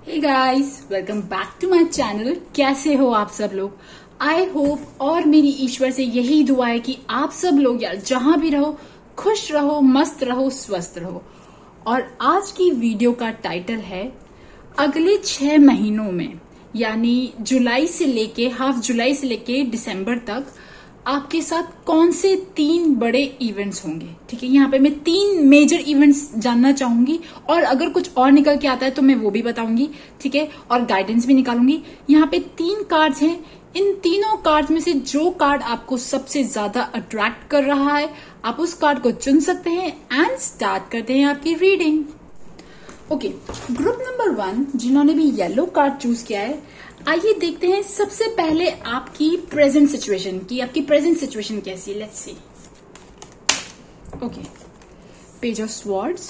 Hey guys, welcome back to my channel. कैसे हो आप सब लोग? आई होप और मेरी ईश्वर से यही दुआ है कि आप सब लोग यार जहां भी रहो खुश रहो, मस्त रहो, स्वस्थ रहो। और आज की वीडियो का टाइटल है अगले 6 महीनों में, यानी जुलाई से लेके हाफ जुलाई से लेके दिसंबर तक आपके साथ कौन से 3 बड़े इवेंट्स होंगे। ठीक है, यहाँ पे मैं 3 मेजर इवेंट्स जानना चाहूंगी और अगर कुछ और निकल के आता है तो मैं वो भी बताऊंगी। ठीक है, और गाइडेंस भी निकालूंगी। यहाँ पे 3 कार्ड्स हैं। इन तीनों कार्ड्स में से जो कार्ड आपको सबसे ज्यादा अट्रैक्ट कर रहा है आप उस कार्ड को चुन सकते हैं एंड स्टार्ट करते हैं आपकी रीडिंग। ओके, ग्रुप नंबर 1 जिन्होंने भी येलो कार्ड चूज किया है, आइए देखते हैं सबसे पहले आपकी प्रेजेंट सिचुएशन की। आपकी प्रेजेंट सिचुएशन कैसी है? Let's see. Okay, page of swords.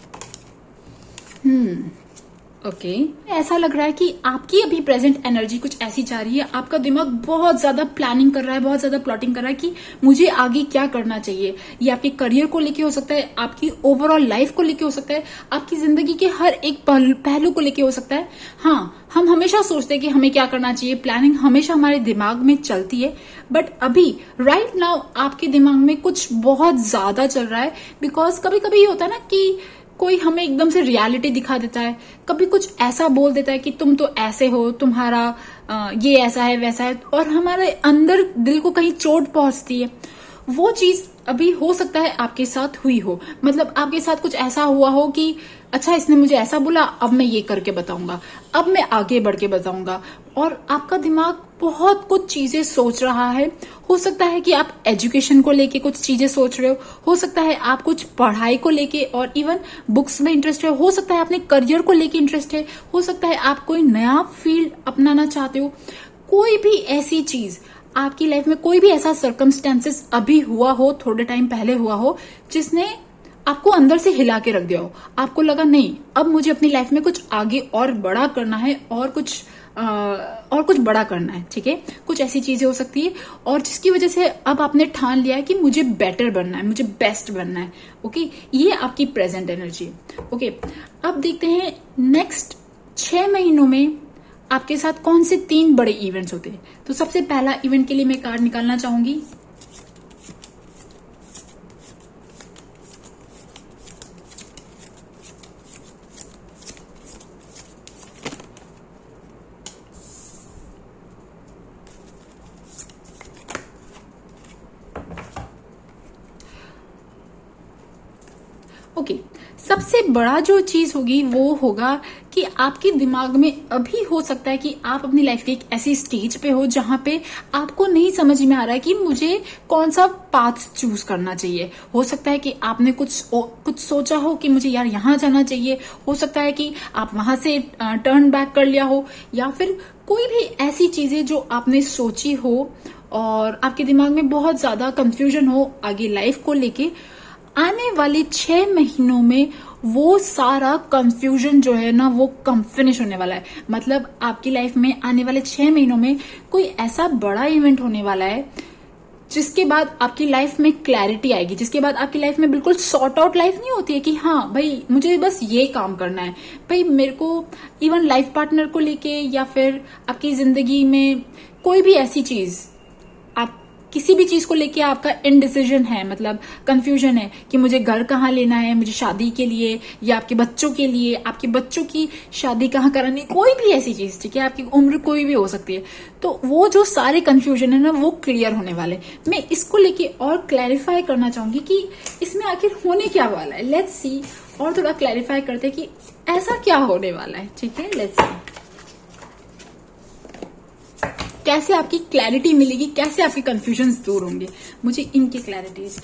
Okay, ऐसा लग रहा है कि आपकी अभी प्रेजेंट एनर्जी कुछ ऐसी जा रही है, आपका दिमाग बहुत ज्यादा प्लानिंग कर रहा है, बहुत ज्यादा प्लॉटिंग कर रहा है कि मुझे आगे क्या करना चाहिए। ये आपके करियर को लेके हो सकता है, आपकी ओवरऑल लाइफ को लेके हो सकता है, आपकी जिंदगी के हर एक पहलू को लेके हो सकता है। हाँ, हम हमेशा सोचते हैं कि हमें क्या करना चाहिए, प्लानिंग हमेशा हमारे दिमाग में चलती है। बट अभी राइट नाउ आपके दिमाग में कुछ बहुत ज्यादा चल रहा है। बिकॉज कभी कभी ये होता है ना कि कोई हमें एकदम से रियलिटी दिखा देता है, कभी कुछ ऐसा बोल देता है कि तुम तो ऐसे हो, तुम्हारा ये ऐसा है वैसा है, और हमारे अंदर दिल को कहीं चोट पहुंचती है। वो चीज अभी हो सकता है आपके साथ हुई हो। मतलब आपके साथ कुछ ऐसा हुआ हो कि अच्छा इसने मुझे ऐसा बोला, अब मैं ये करके बताऊंगा, अब मैं आगे बढ़ के बताऊंगा। और आपका दिमाग बहुत कुछ चीजें सोच रहा है। हो सकता है कि आप एजुकेशन को लेके कुछ चीजें सोच रहे हो सकता है आप कुछ पढ़ाई को लेके और इवन बुक्स में इंटरेस्ट हो सकता है अपने करियर को लेके इंटरेस्ट है, हो सकता है आप कोई नया फील्ड अपनाना चाहते हो। कोई भी ऐसी चीज आपकी लाइफ में, कोई भी ऐसा सर्कमस्टेंसेस अभी हुआ हो, थोड़े टाइम पहले हुआ हो, जिसने आपको अंदर से हिला के रख दिया हो। आपको लगा नहीं, अब मुझे अपनी लाइफ में कुछ आगे और बड़ा करना है और कुछ बड़ा करना है। ठीक है, कुछ ऐसी चीजें हो सकती है और जिसकी वजह से अब आपने ठान लिया है कि मुझे बेटर बनना है, मुझे बेस्ट बनना है। ओके, ये आपकी प्रेजेंट एनर्जी है। ओके, अब देखते हैं नेक्स्ट 6 महीनों में आपके साथ कौन से 3 बड़े इवेंट्स होते हैं। तो सबसे पहला इवेंट के लिए मैं कार्ड निकालना चाहूंगी। ओके, सबसे बड़ा जो चीज होगी वो होगा कि आपके दिमाग में अभी हो सकता है कि आप अपनी लाइफ के एक ऐसी स्टेज पे हो जहां पे आपको नहीं समझ में आ रहा है कि मुझे कौन सा पाथ चूज करना चाहिए। हो सकता है कि आपने कुछ सोचा हो कि मुझे यार यहां जाना चाहिए, हो सकता है कि आप वहां से टर्न बैक कर लिया हो, या फिर कोई भी ऐसी चीजें जो आपने सोची हो और आपके दिमाग में बहुत ज्यादा कंफ्यूजन हो आगे लाइफ को लेके। आने वाले 6 महीनों में वो सारा कंफ्यूजन जो है ना वो कम फिनिश होने वाला है। मतलब आपकी लाइफ में आने वाले 6 महीनों में कोई ऐसा बड़ा इवेंट होने वाला है जिसके बाद आपकी लाइफ में क्लैरिटी आएगी, जिसके बाद आपकी लाइफ में बिल्कुल सॉर्ट आउट लाइफ नहीं होती है कि हाँ भाई मुझे बस ये काम करना है। भाई मेरे को इवन लाइफ पार्टनर को लेके या फिर आपकी जिंदगी में कोई भी ऐसी चीज, आप किसी भी चीज को लेके आपका इनडिसीजन है, मतलब कंफ्यूजन है कि मुझे घर कहाँ लेना है, मुझे शादी के लिए या आपके बच्चों के लिए, आपके बच्चों की शादी कहाँ करानी, कोई भी ऐसी चीज। ठीक है, आपकी उम्र कोई भी हो सकती है। तो वो जो सारे कंफ्यूजन है ना वो क्लियर होने वाले। मैं इसको लेके और क्लैरिफाई करना चाहूंगी कि इसमें आखिर होने क्या वाला है। लेट्स सी, और थोड़ा क्लैरिफाई करते हैं कि ऐसा क्या होने वाला है। ठीक है, लेट्स सी कैसे आपकी क्लैरिटी मिलेगी, कैसे आपके कंफ्यूजन दूर होंगे। मुझे इनकी क्लैरिटी इसकी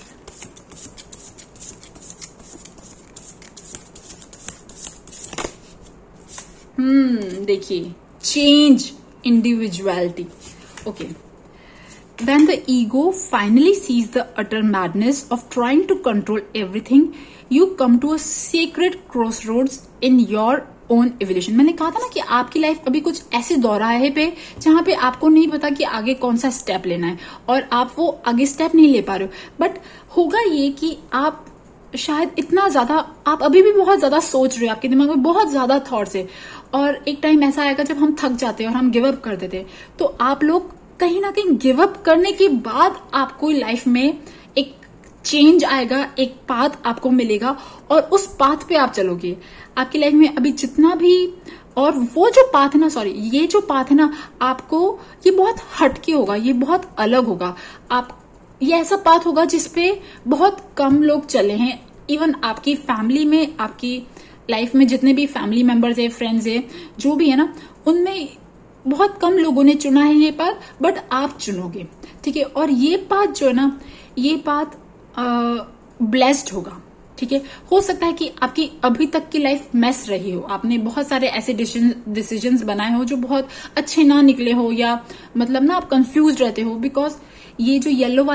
देखिए, change individuality. Okay, when the ego finally sees the utter madness of trying to control everything, you come to a sacred crossroads in your own evolution. मैंने कहा था ना कि आपकी लाइफ अभी कुछ ऐसे दौराहे पे जहां पे आपको नहीं पता कि आगे कौन सा स्टेप लेना है और आप वो आगे स्टेप नहीं ले पा रहे हो। बट होगा ये कि आप शायद इतना ज्यादा, आप अभी भी बहुत ज्यादा सोच रहे हो, आपके दिमाग में बहुत ज्यादा थॉट्स है और एक टाइम ऐसा आएगा जब हम थक जाते हैं और हम गिव अप कर देते हैं। तो आप लोग कहीं ना कहीं गिव अप करने के बाद आपको लाइफ में एक चेंज आएगा, एक पाथ आपको मिलेगा और उस पाथ पे आप चलोगे। आपकी लाइफ में अभी जितना भी, और वो जो पाथ है ना, सॉरी, ये जो पाथ है ना, आपको ये बहुत हटके होगा, ये बहुत अलग होगा। ये ऐसा पाथ होगा जिसपे बहुत कम लोग चले हैं। इवन आपकी फैमिली में, आपकी लाइफ में जितने भी फैमिली मेंबर्स है, फ्रेंड्स है, जो भी है ना, उनमें बहुत कम लोगों ने चुना है ये पाथ, बट आप चुनोगे, ठीक है। और ये पाथ जो है ना, ये पाथ ब्लेस्ड होगा, ठीक है। हो सकता है कि आपकी अभी तक की लाइफ मेस रही हो, आपने बहुत सारे ऐसे डिसीजंस बनाए हो जो बहुत अच्छे ना निकले हो, या मतलब ना आप कंफ्यूज रहते हो, बिकॉज ये जो येलो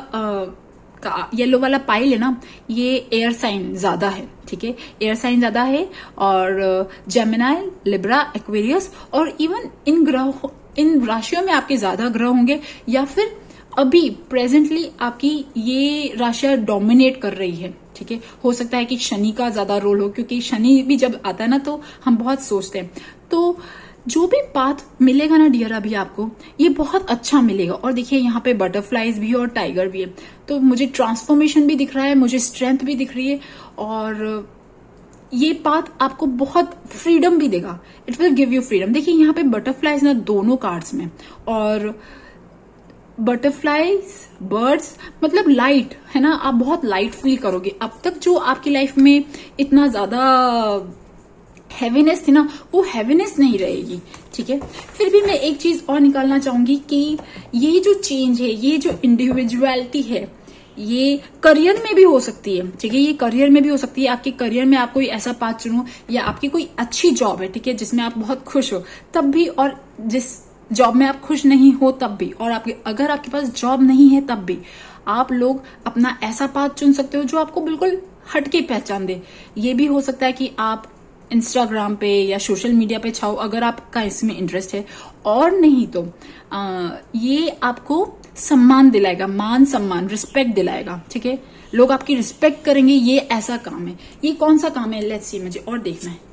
वाला पाइल है ना, ये एयर साइन ज्यादा है, ठीक है, एयर साइन ज्यादा है। और जेमिनाई, लिब्रा, एक्वेरियस, और इवन इन राशियों में आपके ज्यादा ग्रह होंगे, या फिर अभी प्रेजेंटली आपकी ये राशियां डोमिनेट कर रही है, ठीक है। हो सकता है कि शनि का ज्यादा रोल हो, क्योंकि शनि भी जब आता है ना तो हम बहुत सोचते हैं। तो जो भी पाथ मिलेगा ना डियर अभी आपको, ये बहुत अच्छा मिलेगा। और देखिए यहाँ पे बटरफ्लाईज भी है और टाइगर भी है, तो मुझे ट्रांसफॉर्मेशन भी दिख रहा है, मुझे स्ट्रेंथ भी दिख रही है, और ये पाथ आपको बहुत फ्रीडम भी देगा। It will give you freedom. देखिए यहाँ पे बटरफ्लाईज ना दोनों कार्ड्स में, और बटरफ्लाईज, बर्ड्स, मतलब लाइट है ना, आप बहुत लाइट फील करोगे। अब तक जो आपकी लाइफ में इतना ज्यादा हैवीनेस थी ना, वो हैवीनेस नहीं रहेगी, ठीक है। फिर भी मैं एक चीज और निकालना चाहूंगी कि ये जो चेंज है, ये जो इंडिविजुअलिटी है, ये करियर में भी हो सकती है, ठीक है। ये करियर में भी हो सकती है। आपके करियर में आप कोई ऐसा पाथ चुनो, या आपकी कोई अच्छी जॉब है, ठीक है, जिसमें आप बहुत खुश हो तब भी, और जिस जॉब में आप खुश नहीं हो तब भी, और अगर आपके पास जॉब नहीं है तब भी, आप लोग अपना ऐसा पाथ चुन सकते हो जो आपको बिल्कुल हटके पहचान दे। ये भी हो सकता है कि आप इंस्टाग्राम पे या सोशल मीडिया पे छाओ, अगर आपका इसमें इंटरेस्ट है, और नहीं तो ये आपको सम्मान दिलाएगा, मान सम्मान, रिस्पेक्ट दिलाएगा, ठीक है। लोग आपकी रिस्पेक्ट करेंगे। ये ऐसा काम है। ये कौन सा काम है, लेट्स सी, मुझे और देखना है।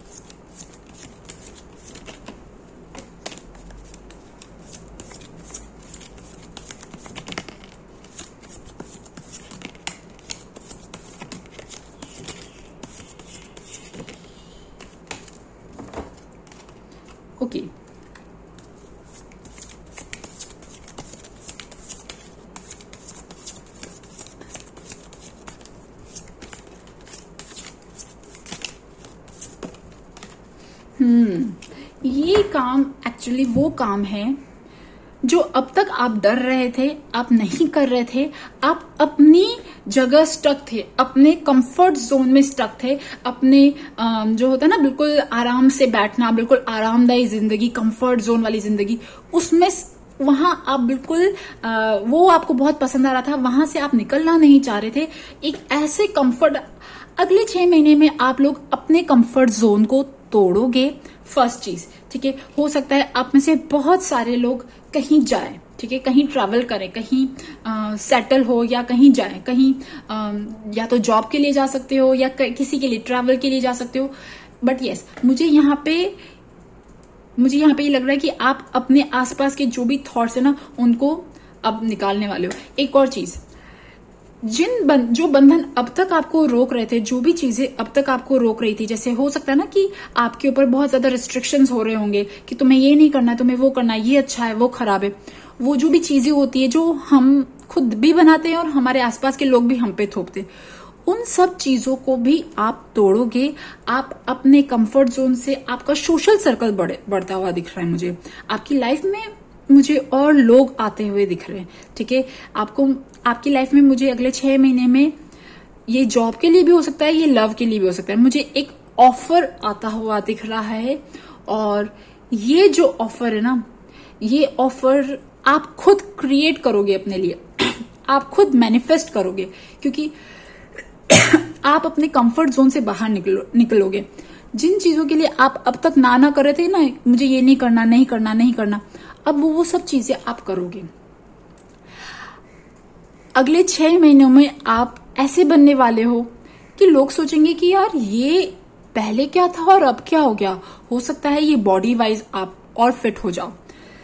ओके, ये काम एक्चुअली वो काम है जो अब तक आप डर रहे थे, आप नहीं कर रहे थे, आप अपनी जगह स्टक थे, अपने कंफर्ट जोन में स्टक थे, अपने जो होता है ना बिल्कुल आराम से बैठना, बिल्कुल आरामदायी जिंदगी, कंफर्ट जोन वाली जिंदगी, उसमें वहां आप बिल्कुल वो आपको बहुत पसंद आ रहा था, वहां से आप निकलना नहीं चाह रहे थे। एक ऐसे कंफर्ट, अगले 6 महीने में आप लोग अपने कंफर्ट जोन को तोड़ोगे। फर्स्ट चीज, ठीक है। हो सकता है आप में से बहुत सारे लोग कहीं जाए, ठीक है, कहीं ट्रैवल करें, कहीं सेटल हो, या कहीं जाए, कहीं या तो जॉब के लिए जा सकते हो, या किसी के लिए ट्रैवल के लिए जा सकते हो। बट यस, मुझे यहाँ पे ये लग रहा है कि आप अपने आसपास के जो भी थॉट्स है ना, उनको अब निकालने वाले हो। एक और चीज, जो बंधन अब तक आपको रोक रहे थे, जो भी चीजें अब तक आपको रोक रही थी, जैसे हो सकता है ना कि आपके ऊपर बहुत ज्यादा रिस्ट्रिक्शंस हो रहे होंगे कि तुम्हें ये नहीं करना है, तुम्हें वो करना है, ये अच्छा है, वो खराब है। वो जो भी चीजें होती है जो हम खुद भी बनाते हैं और हमारे आसपास के लोग भी हम पे थोपते हैं, उन सब चीजों को भी आप तोड़ोगे। आप अपने कंफर्ट जोन से, आपका सोशल सर्कल बढ़ता हुआ दिख रहा है मुझे। आपकी लाइफ में मुझे और लोग आते हुए दिख रहे हैं, ठीक है। आपकी लाइफ में मुझे अगले 6 महीने में, ये जॉब के लिए भी हो सकता है, ये लव के लिए भी हो सकता है, मुझे एक ऑफर आता हुआ दिख रहा है। और ये जो ऑफर है ना, ये ऑफर आप खुद क्रिएट करोगे अपने लिए, आप खुद मैनिफेस्ट करोगे, क्योंकि आप अपने कंफर्ट जोन से बाहर निकलोगे। जिन चीजों के लिए आप अब तक ना कर रहे थे ना, मुझे ये नहीं करना, नहीं करना, नहीं करना, अब वो सब चीजें आप करोगे। अगले 6 महीनों में आप ऐसे बनने वाले हो कि लोग सोचेंगे कि यार ये पहले क्या था और अब क्या हो गया। हो सकता है ये बॉडी वाइज आप और फिट हो जाओ,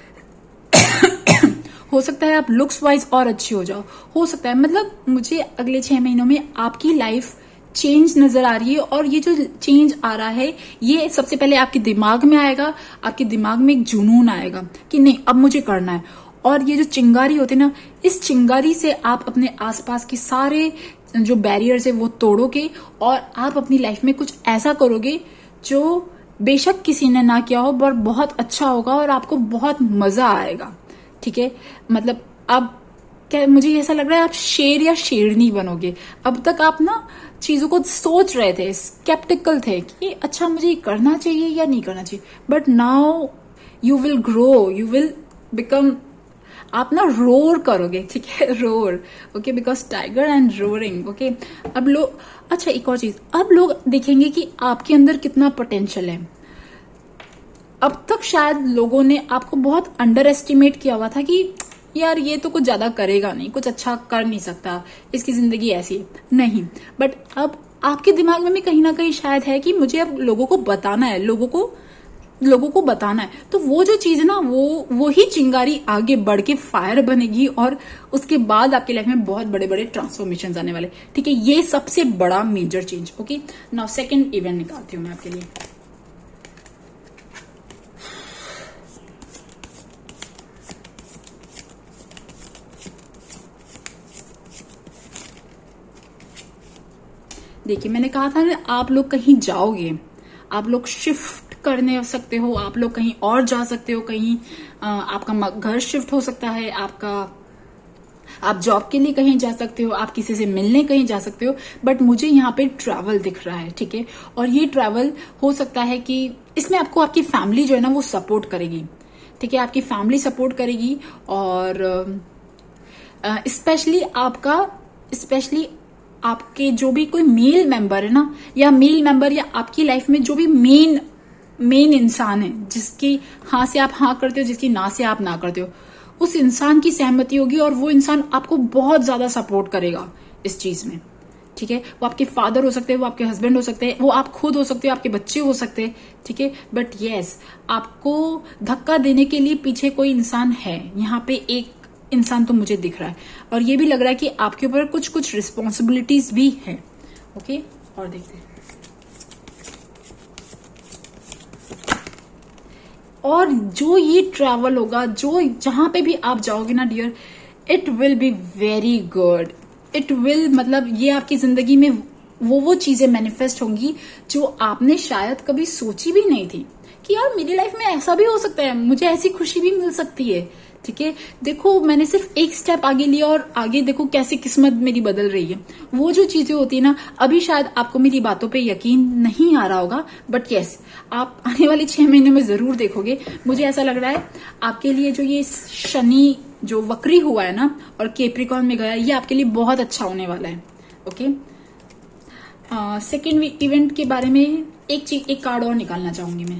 हो सकता है आप लुक्स वाइज और अच्छी हो जाओ, हो सकता है, मतलब मुझे अगले 6 महीनों में आपकी लाइफ चेंज नजर आ रही है। और ये जो चेंज आ रहा है ये सबसे पहले आपके दिमाग में आएगा, आपके दिमाग में एक जुनून आएगा कि नहीं अब मुझे करना है। और ये जो चिंगारी होती है ना, इस चिंगारी से आप अपने आसपास के सारे जो बैरियर्स है वो तोड़ोगे और आप अपनी लाइफ में कुछ ऐसा करोगे जो बेशक किसी ने ना किया हो पर बहुत अच्छा होगा और आपको बहुत मजा आएगा। ठीक है, मतलब अब क्या मुझे ऐसा लग रहा है आप शेर या शेरनी बनोगे। अब तक आप ना चीजों को सोच रहे थे, स्केप्टिकल थे कि अच्छा मुझे ये करना चाहिए या नहीं करना चाहिए, but now you will grow, you will become, आप ना रोर करोगे। ठीक है, roar, okay, because tiger and roaring. Okay, अब लोग, अच्छा एक और चीज, अब लोग देखेंगे कि आपके अंदर कितना पोटेंशियल है। अब तक शायद लोगों ने आपको बहुत अंडर एस्टिमेट किया हुआ था कि यार ये तो कुछ ज्यादा करेगा नहीं, कुछ अच्छा कर नहीं सकता, इसकी जिंदगी ऐसी है नहीं। बट अब आपके दिमाग में भी कहीं ना कहीं शायद है कि मुझे अब लोगों को बताना है, लोगों को बताना है। तो वो जो चीज है ना, वो ही चिंगारी आगे बढ़ के फायर बनेगी और उसके बाद आपकी लाइफ में बहुत बड़े बड़े ट्रांसफॉर्मेशन आने वाले। ठीक है, ये सबसे बड़ा major change. Okay, now second event निकालती हूँ मैं आपके लिए। देखिए मैंने कहा था ना आप लोग कहीं जाओगे, आप लोग शिफ्ट करने सकते हो, आप लोग कहीं और जा सकते हो, कहीं आपका घर शिफ्ट हो सकता है, आप जॉब के लिए कहीं जा सकते हो, आप किसी से मिलने कहीं जा सकते हो। बट मुझे यहाँ पे ट्रैवल दिख रहा है। ठीक है, और ये ट्रैवल हो सकता है कि इसमें आपको आपकी फैमिली जो है ना वो सपोर्ट करेगी। ठीक है, आपकी फैमिली सपोर्ट करेगी और स्पेशली आपके जो भी कोई मेल मेंबर है ना, या मेल मेंबर या आपकी लाइफ में जो भी मेन इंसान है, जिसकी हाँ से आप हाँ करते हो, जिसकी ना से आप ना करते हो, उस इंसान की सहमति होगी और वो इंसान आपको बहुत ज्यादा सपोर्ट करेगा इस चीज में। ठीक है, वो आपके फादर हो सकते हैं, वो आपके हस्बैंड हो सकते हैं, वो आप खुद हो सकते हो, आपके बच्चे हो सकते हैं। ठीक है, बट यस, आपको धक्का देने के लिए पीछे कोई इंसान है। यहाँ पे एक इंसान तो मुझे दिख रहा है और ये भी लग रहा है कि आपके ऊपर कुछ कुछ रिस्पॉन्सिबिलिटीज भी है। ओके, और देखते हैं। और जो ये ट्रैवल होगा, जो जहां पे भी आप जाओगे ना dear, it will be very good. It will, मतलब ये आपकी जिंदगी में वो चीजें मैनिफेस्ट होंगी जो आपने शायद कभी सोची भी नहीं थी कि यार मेरी लाइफ में ऐसा भी हो सकता है, मुझे ऐसी खुशी भी मिल सकती है। ठीक है, देखो मैंने सिर्फ एक स्टेप आगे लिया और आगे देखो कैसे किस्मत मेरी बदल रही है। वो जो चीजें होती है ना, अभी शायद आपको मेरी बातों पे यकीन नहीं आ रहा होगा, बट यस, आप आने वाले 6 महीने में जरूर देखोगे। मुझे ऐसा लग रहा है आपके लिए जो ये शनि जो वक्री हुआ है ना और कैप्रिकॉर्न में गया, ये आपके लिए बहुत अच्छा होने वाला है। ओके, सेकेंड इवेंट के बारे में एक कार्ड और निकालना चाहूंगी मैं।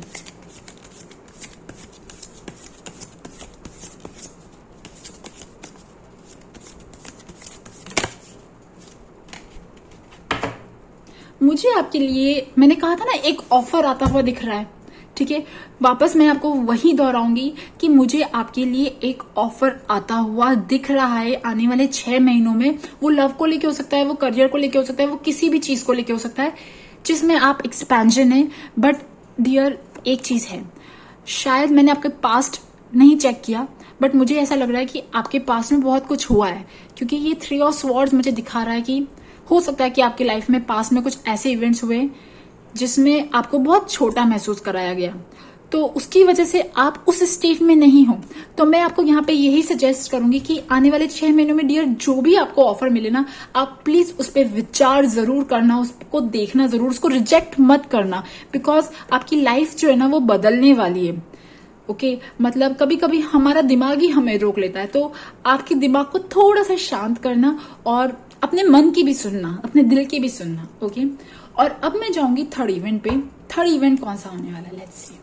मुझे आपके लिए, मैंने कहा था ना, एक ऑफर आता हुआ दिख रहा है। ठीक है, वापस मैं आपको वही दोहराऊंगी कि मुझे आपके लिए एक ऑफर आता हुआ दिख रहा है आने वाले 6 महीनों में। वो लव को लेके हो सकता है, वो करियर को लेके हो सकता है, वो किसी भी चीज को लेके हो सकता है जिसमें आप एक्सपेंशन है। बट डियर, एक चीज है, शायद मैंने आपके पास्ट नहीं चेक किया, बट मुझे ऐसा लग रहा है कि आपके पास में बहुत कुछ हुआ है, क्योंकि ये 3 ऑफ स्वॉर्ड्स मुझे दिखा रहा है कि हो सकता है कि आपकी लाइफ में पास में कुछ ऐसे इवेंट्स हुए जिसमें आपको बहुत छोटा महसूस कराया गया, तो उसकी वजह से आप उस स्टेज में नहीं हो। तो मैं आपको यहाँ पे यही सजेस्ट करूंगी कि आने वाले 6 महीनों में डियर, जो भी आपको ऑफर मिले ना, आप प्लीज उस पर विचार जरूर करना, उसको देखना जरूर, उसको रिजेक्ट मत करना, बिकॉज आपकी लाइफ जो है ना वो बदलने वाली है। ओके, मतलब कभी कभी हमारा दिमाग ही हमें रोक लेता है, तो आपके दिमाग को थोड़ा सा शांत करना और अपने मन की भी सुनना, अपने दिल की भी सुनना। ओके, और अब मैं जाऊंगी थर्ड इवेंट पे। थर्ड इवेंट कौन सा होने वाला है, लेट्स सी।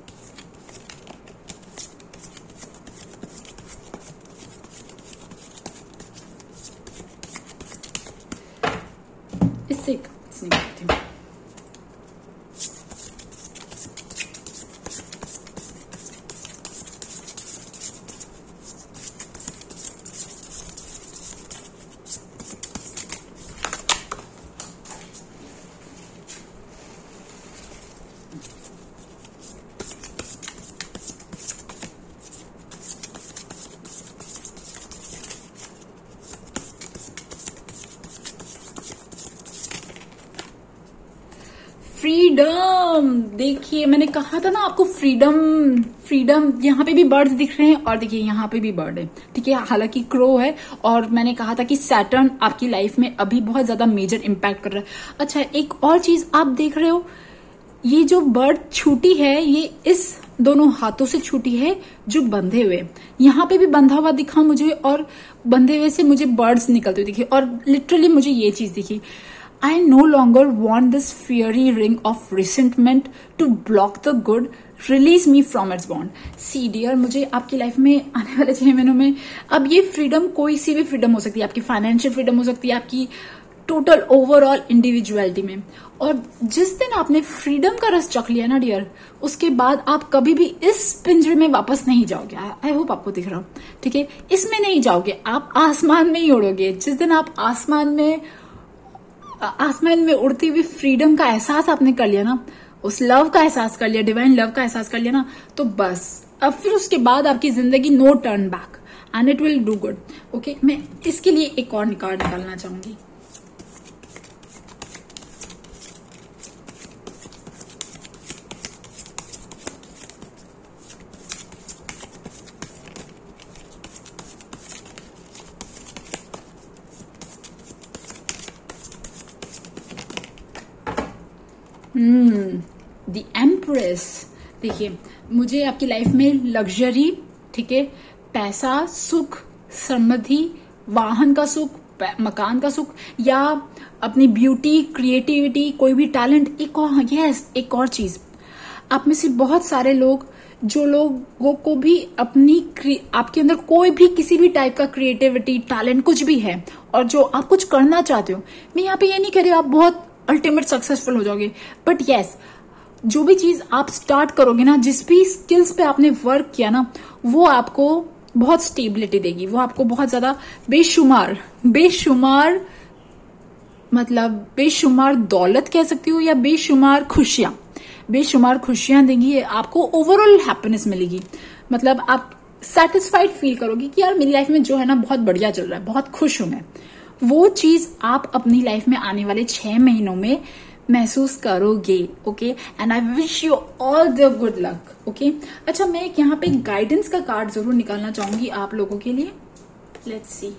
इससे करती हूँ। फ्रीडम। देखिए मैंने कहा था ना आपको फ्रीडम फ्रीडम, यहाँ पे भी बर्ड्स दिख रहे हैं और देखिए यहाँ पे भी बर्ड है, ठीक है, हालांकि क्रो है। और मैंने कहा था कि सैटर्न आपकी लाइफ में अभी बहुत ज्यादा मेजर इंपैक्ट कर रहा है। अच्छा, एक और चीज आप देख रहे हो, ये जो बर्ड छूटी है ये इस दोनों हाथों से छूटी है जो बंधे हुए, यहाँ पे भी बंधा हुआ दिखा मुझे और बंधे हुए से मुझे बर्ड्स निकलते हुए दिखे और लिटरली मुझे ये चीज दिखी, I no longer want this fiery ring of resentment to block the good. Release me from its bond. See dear, मुझे आपकी लाइफ में आने वाले 6 महीनों में अब ये फ्रीडम कोई सी भी फ्रीडम हो सकती है, आपकी फाइनेंशियल फ्रीडम हो सकती है, आपकी टोटल ओवरऑल इंडिविजुअलिटी में। और जिस दिन आपने फ्रीडम का रस चख लिया ना डियर, उसके बाद आप कभी भी इस पिंजरे में वापस नहीं जाओगे। आई होप आपको दिख रहा हूं, ठीक है, इसमें नहीं जाओगे, आप आसमान में ही उड़ोगे। जिस दिन आप आसमान में उड़ती हुई फ्रीडम का एहसास आपने कर लिया ना, उस लव का एहसास कर लिया, डिवाइन लव का एहसास कर लिया ना, तो बस अब फिर उसके बाद आपकी जिंदगी no turn back and it will do good. Okay, मैं इसके लिए एक और कार्ड निकालना चाहूंगी। The empress. देखिए मुझे आपकी लाइफ में लग्जरी, ठीक है, पैसा, सुख, समृद्धि, वाहन का सुख, मकान का सुख, या अपनी ब्यूटी, क्रिएटिविटी, कोई भी टैलेंट। एक और चीज, आप में से बहुत सारे लोग जो लोगों को भी आपके अंदर कोई भी किसी भी टाइप का क्रिएटिविटी, टैलेंट कुछ भी है और जो आप कुछ करना चाहते हो, मैं यहाँ पे ये नहीं कह रही आप बहुत अल्टीमेट सक्सेसफुल हो जाओगे, बट यस, जो भी चीज आप स्टार्ट करोगे ना, जिस भी स्किल्स पे आपने वर्क किया ना, वो आपको बहुत स्टेबिलिटी देगी, वो आपको बहुत ज्यादा बेशुमार दौलत कह सकती हो या बेशुमार खुशियां देंगी, आपको ओवरऑल हैप्पीनेस मिलेगी। मतलब आप सेटिस्फाइड फील करोगे कि यार मेरी लाइफ में जो है ना बहुत बढ़िया चल रहा है, बहुत खुश हूं मैं। वो चीज आप अपनी लाइफ में आने वाले 6 महीनों में महसूस करोगे। Okay, and I wish you all the good luck. Okay, अच्छा, मैं यहाँ पे गाइडेंस का कार्ड जरूर निकालना चाहूंगी आप लोगों के लिए। Let's see.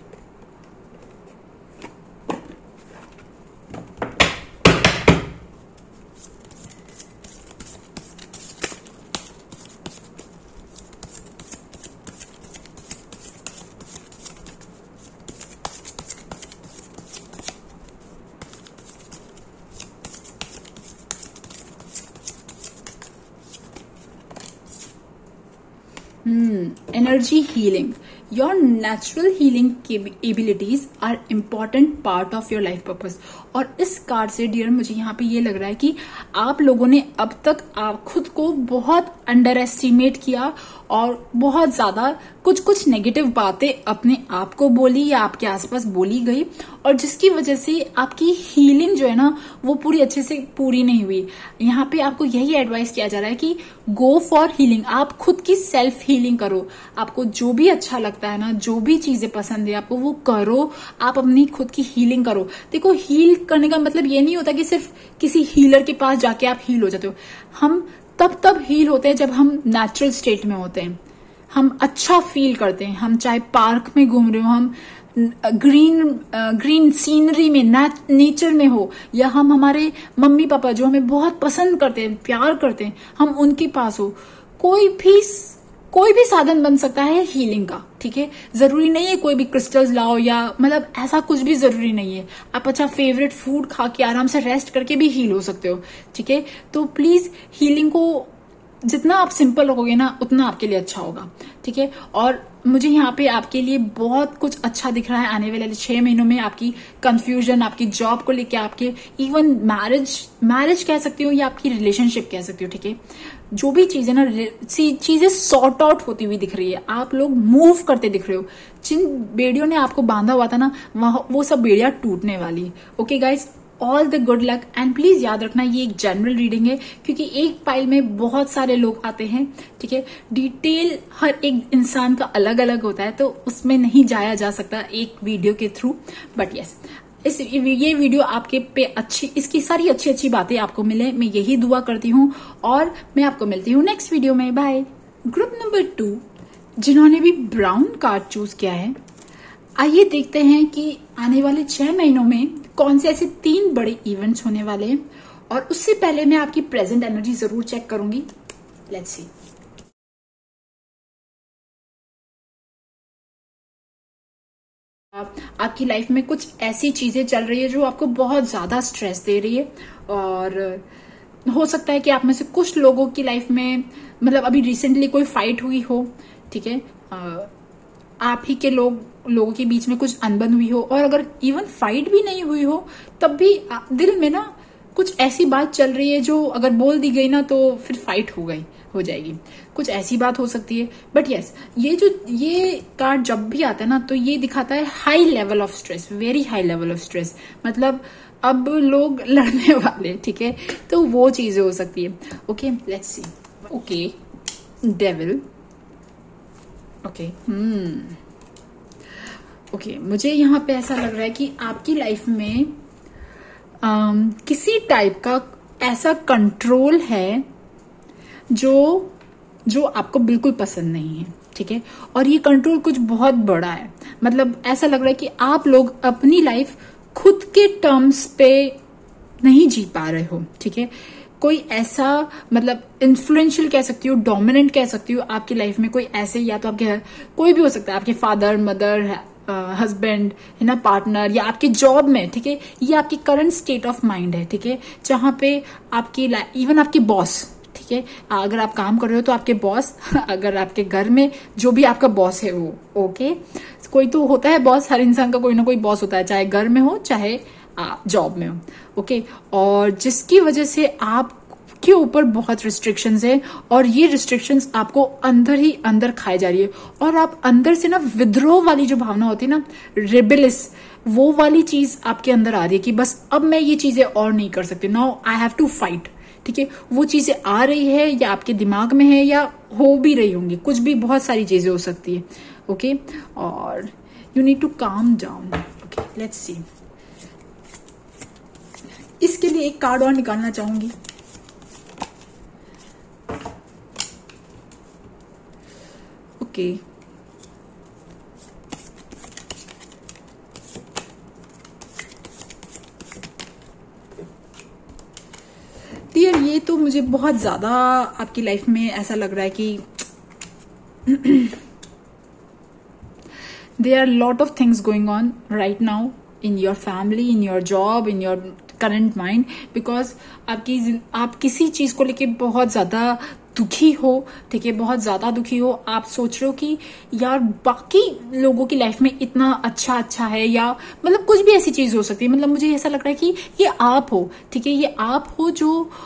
Energy healing. Your natural healing abilities are important part of your life purpose. और इस कार्ड से डियर मुझे यहाँ पे ये लग रहा है कि आप लोगों ने अब तक आप खुद को बहुत अंडर एस्टिमेट किया और बहुत ज्यादा कुछ नेगेटिव बातें अपने आप को बोली या आपके आसपास बोली गई, और जिसकी वजह से आपकी हीलिंग जो है ना वो पूरी अच्छे से पूरी नहीं हुई। यहाँ पे आपको यही एडवाइस किया जा रहा है कि गो फॉर हीलिंग, आप खुद की सेल्फ हीलिंग करो। आपको जो भी अच्छा लगता है ना, जो भी चीजें पसंद है आपको, वो करो। आप अपनी खुद की हीलिंग करो। देखो, हील करने का मतलब ये नहीं होता कि सिर्फ किसी हीलर के पास जाके आप हील हो जाते हो। हम तब हील होते हैं जब हम नेचुरल स्टेट में होते हैं, हम अच्छा फील करते हैं। हम चाहे पार्क में घूम रहे हो, हम ग्रीन सीनरी में, नेचर में हो, या हम हमारे मम्मी पापा जो हमें बहुत पसंद करते हैं, प्यार करते हैं, हम उनके पास हो। कोई भी साधन बन सकता है हीलिंग का, ठीक है। जरूरी नहीं है कोई भी क्रिस्टल्स लाओ या मतलब ऐसा कुछ भी जरूरी नहीं है। आप अच्छा फेवरेट फूड खा के आराम से रेस्ट करके भी हील हो सकते हो, ठीक है। तो प्लीज हीलिंग को जितना आप सिंपल रखोगे ना उतना आपके लिए अच्छा होगा, ठीक है। और मुझे यहाँ पे आपके लिए बहुत कुछ अच्छा दिख रहा है आने वाले 6 महीनों में। आपकी कंफ्यूजन, आपकी जॉब को लेके, आपके इवन मैरिज कह सकती हो या आपकी रिलेशनशिप कह सकती हो, ठीक है। जो भी चीजें ना, चीजें सॉर्ट आउट होती हुई दिख रही है, आप लोग मूव करते दिख रहे हो। जिन बेड़ियों ने आपको बांधा हुआ था ना, वो सब बेड़ियां टूटने वाली। Okay guys, all the good luck. And please याद रखना ये एक जनरल रीडिंग है, क्योंकि एक फाइल में बहुत सारे लोग आते हैं, ठीक है। डिटेल हर एक इंसान का अलग अलग होता है, तो उसमें नहीं जाया जा सकता एक वीडियो के थ्रू। बट यस, ये वीडियो आपके पे इसकी सारी अच्छी अच्छी बातें आपको मिले, मैं यही दुआ करती हूँ। और मैं आपको मिलती हूँ नेक्स्ट वीडियो में। बाय। ग्रुप नंबर 2 जिन्होंने भी ब्राउन कार्ड चूज किया है, आइए देखते हैं कि आने वाले 6 महीनों में कौन से ऐसे 3 बड़े इवेंट्स होने वाले हैं। और उससे पहले मैं आपकी प्रेजेंट एनर्जी जरूर चेक करूंगी। Let's see. आपकी लाइफ में कुछ ऐसी चीजें चल रही है जो आपको बहुत ज्यादा स्ट्रेस दे रही है, और हो सकता है कि आप में से कुछ लोगों की लाइफ में मतलब अभी रिसेंटली कोई फाइट हुई हो, ठीक है, आप ही के लोगों के बीच में कुछ अनबन हुई हो, और अगर इवन फाइट भी नहीं हुई हो तब भी दिल में ना कुछ ऐसी बात चल रही है जो अगर बोल दी गई ना तो फिर फाइट हो जाएगी, कुछ ऐसी बात हो सकती है। बट यस, ये कार्ड जब भी आता है ना तो ये दिखाता है high level of stress, very high level of stress, मतलब अब लोग लड़ने वाले, ठीक है, तो वो चीजें हो सकती है। Okay, let's see. Okay, devil. Okay, okay, मुझे यहाँ पे ऐसा लग रहा है कि आपकी लाइफ में किसी टाइप का ऐसा कंट्रोल है जो आपको बिल्कुल पसंद नहीं है, ठीक है, और ये कंट्रोल कुछ बहुत बड़ा है। मतलब ऐसा लग रहा है कि आप लोग अपनी लाइफ खुद के टर्म्स पे नहीं जी पा रहे हो, ठीक है। कोई ऐसा मतलब इन्फ्लुएंशियल कह सकती हो, डोमिनेंट कह सकती हो आपकी लाइफ में, कोई ऐसे, या तो आपके कोई भी हो सकता है, आपके फादर, मदर, हस्बैंड है ना, पार्टनर, या आपके जॉब में, ठीक है, ये आपकी करंट स्टेट ऑफ माइंड है, ठीक है, जहां पे आपकी इवन आपके बॉस, ठीक है, अगर आप काम कर रहे हो तो आपके बॉस, अगर आपके घर में जो भी आपका बॉस है वो, ओके, कोई तो होता है बॉस, हर इंसान का कोई ना कोई बॉस होता है, चाहे घर में हो चाहे जॉब में हो, ओके, और जिसकी वजह से आप के ऊपर बहुत रिस्ट्रिक्शंस है, और ये रिस्ट्रिक्शंस आपको अंदर ही अंदर खाई जा रही है, और आप अंदर से ना विद्रोह वाली जो भावना होती है ना, रेबेलियस, वो वाली चीज आपके अंदर आ रही है कि बस अब मैं ये चीजें और नहीं कर सकती, now I have to fight, ठीक है, वो चीजें आ रही है या आपके दिमाग में है या हो भी रही होंगी, कुछ भी, बहुत सारी चीजें हो सकती है। ओके, और you need to calm down. Okay, let's see. इसके लिए एक कार्ड और निकालना चाहूंगी। ओके, डियर, ये तो मुझे बहुत ज्यादा आपकी लाइफ में ऐसा लग रहा है कि there are lot of things going on right now in your family, in your job, in your current mind, because आप किसी चीज को लेके बहुत ज्यादा दुखी हो, ठीक है, बहुत ज्यादा दुखी हो। आप सोच रहे हो कि यार बाकी लोगों की लाइफ में इतना अच्छा है, या मतलब कुछ भी ऐसी चीज हो सकती है। मतलब मुझे ऐसा लग रहा है कि ये आप हो, ठीक है, ये आप हो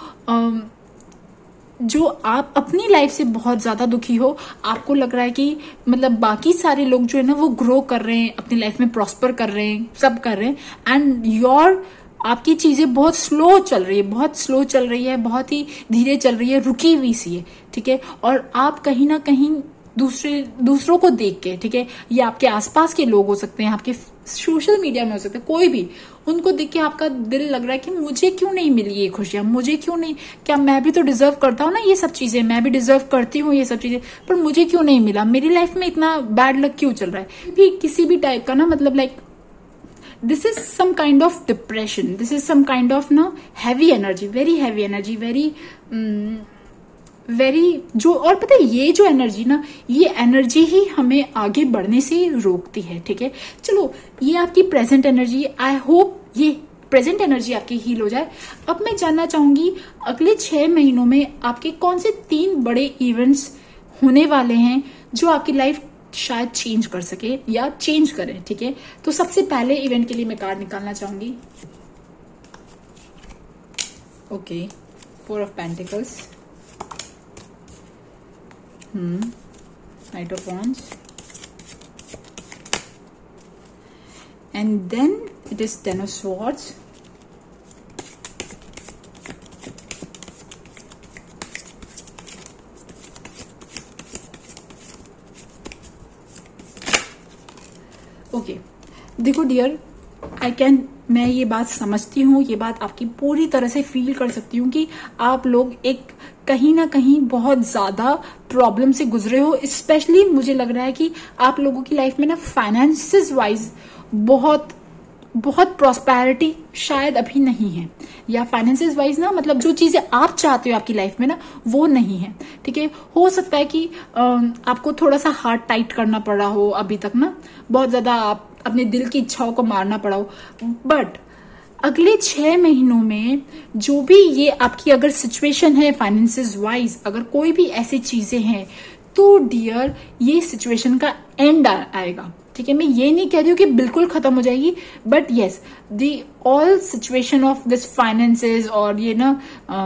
जो आप अपनी लाइफ से बहुत ज्यादा दुखी हो। आपको लग रहा है कि मतलब बाकी सारे लोग जो है ना वो ग्रो कर रहे हैं, अपनी लाइफ में प्रॉस्पर कर रहे हैं, सब कर रहे हैं, एंड आपकी चीजें बहुत स्लो चल रही है, बहुत ही धीरे चल रही है, रुकी हुई सी है, ठीक है, और आप कहीं ना कहीं दूसरों को देख के, ठीक है, ये आपके आसपास के लोग हो सकते हैं, आपके सोशल मीडिया में हो सकते हैं, कोई भी, उनको देख के आपका दिल लग रहा है कि मुझे क्यों नहीं मिली ये खुशियां, मुझे क्यों नहीं, क्या मैं भी तो डिजर्व करता हूँ ना ये सब चीजें, मैं भी डिजर्व करती हूँ ये सब चीजें, पर मुझे क्यों नहीं मिला, मेरी लाइफ में इतना बैड लक क्यों चल रहा है। भी किसी भी टाइप का ना, मतलब like this is some kind of depression, this is some kind of ना heavy energy, very heavy energy, very जो, और पता है ये जो एनर्जी ना, ये एनर्जी ही हमें आगे बढ़ने से रोकती है, ठीक है। चलो, ये आपकी प्रेजेंट एनर्जी, आई होप ये प्रेजेंट एनर्जी आपकी हील हो जाए। अब मैं जानना चाहूंगी अगले 6 महीनों में आपके कौन से 3 बड़े इवेंट्स होने वाले हैं जो आपकी लाइफ शायद चेंज कर सके या चेंज करें, ठीक है। तो सबसे पहले इवेंट के लिए मैं कार्ड निकालना चाहूंगी। Okay, 4 of pentacles, Knight of Wands, and then it is 10 of Swords, okay, देखो डियर, मैं ये बात समझती हूँ, ये बात आपकी पूरी तरह से फील कर सकती हूँ कि आप लोग एक कहीं ना कहीं बहुत ज्यादा प्रॉब्लम से गुजरे हो। स्पेशली मुझे लग रहा है कि आप लोगों की लाइफ में ना फाइनेंसेस वाइज बहुत बहुत प्रॉस्पेरिटी शायद अभी नहीं है, या फाइनेंसेस वाइज ना मतलब जो चीजें आप चाहते हो आपकी लाइफ में ना वो नहीं है। ठीक है, हो सकता है कि आपको थोड़ा सा हार्ट टाइट करना पड़ा हो अभी तक ना, बहुत ज्यादा आप अपने दिल की इच्छाओं को मारना पड़ा हो। बट अगले 6 महीनों में जो भी ये आपकी अगर सिचुएशन है फाइनेंसेस वाइज, अगर कोई भी ऐसी चीजें हैं तो डियर ये सिचुएशन का एंड आएगा। ठीक है, मैं ये नहीं कह रही हूँ कि बिल्कुल खत्म हो जाएगी, but yes the all situation of this finances और ये ना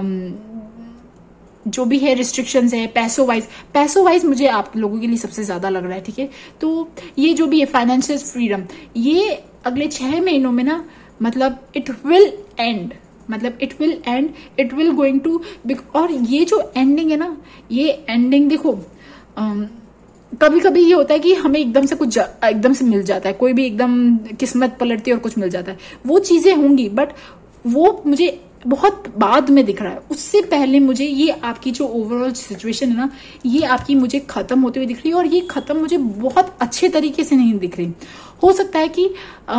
जो भी है रिस्ट्रिक्शंस है पैसों वाइज मुझे आप लोगों के लिए सबसे ज्यादा लग रहा है। ठीक है, तो ये जो भी है फाइनेंशियल फ्रीडम ये अगले 6 महीनों में ना मतलब it will end, it will going to. और ये जो एंडिंग है ना, ये एंडिंग देखो कभी कभी ये होता है कि हमें एकदम से कुछ एकदम से मिल जाता है, कोई भी एकदम किस्मत पलटती है और कुछ मिल जाता है, वो चीजें होंगी, बट वो मुझे बहुत बाद में दिख रहा है। उससे पहले मुझे ये आपकी जो ओवरऑल सिचुएशन है ना, ये आपकी मुझे खत्म होते हुए दिख रही है, और ये खत्म मुझे बहुत अच्छे तरीके से नहीं दिख रही। हो सकता है कि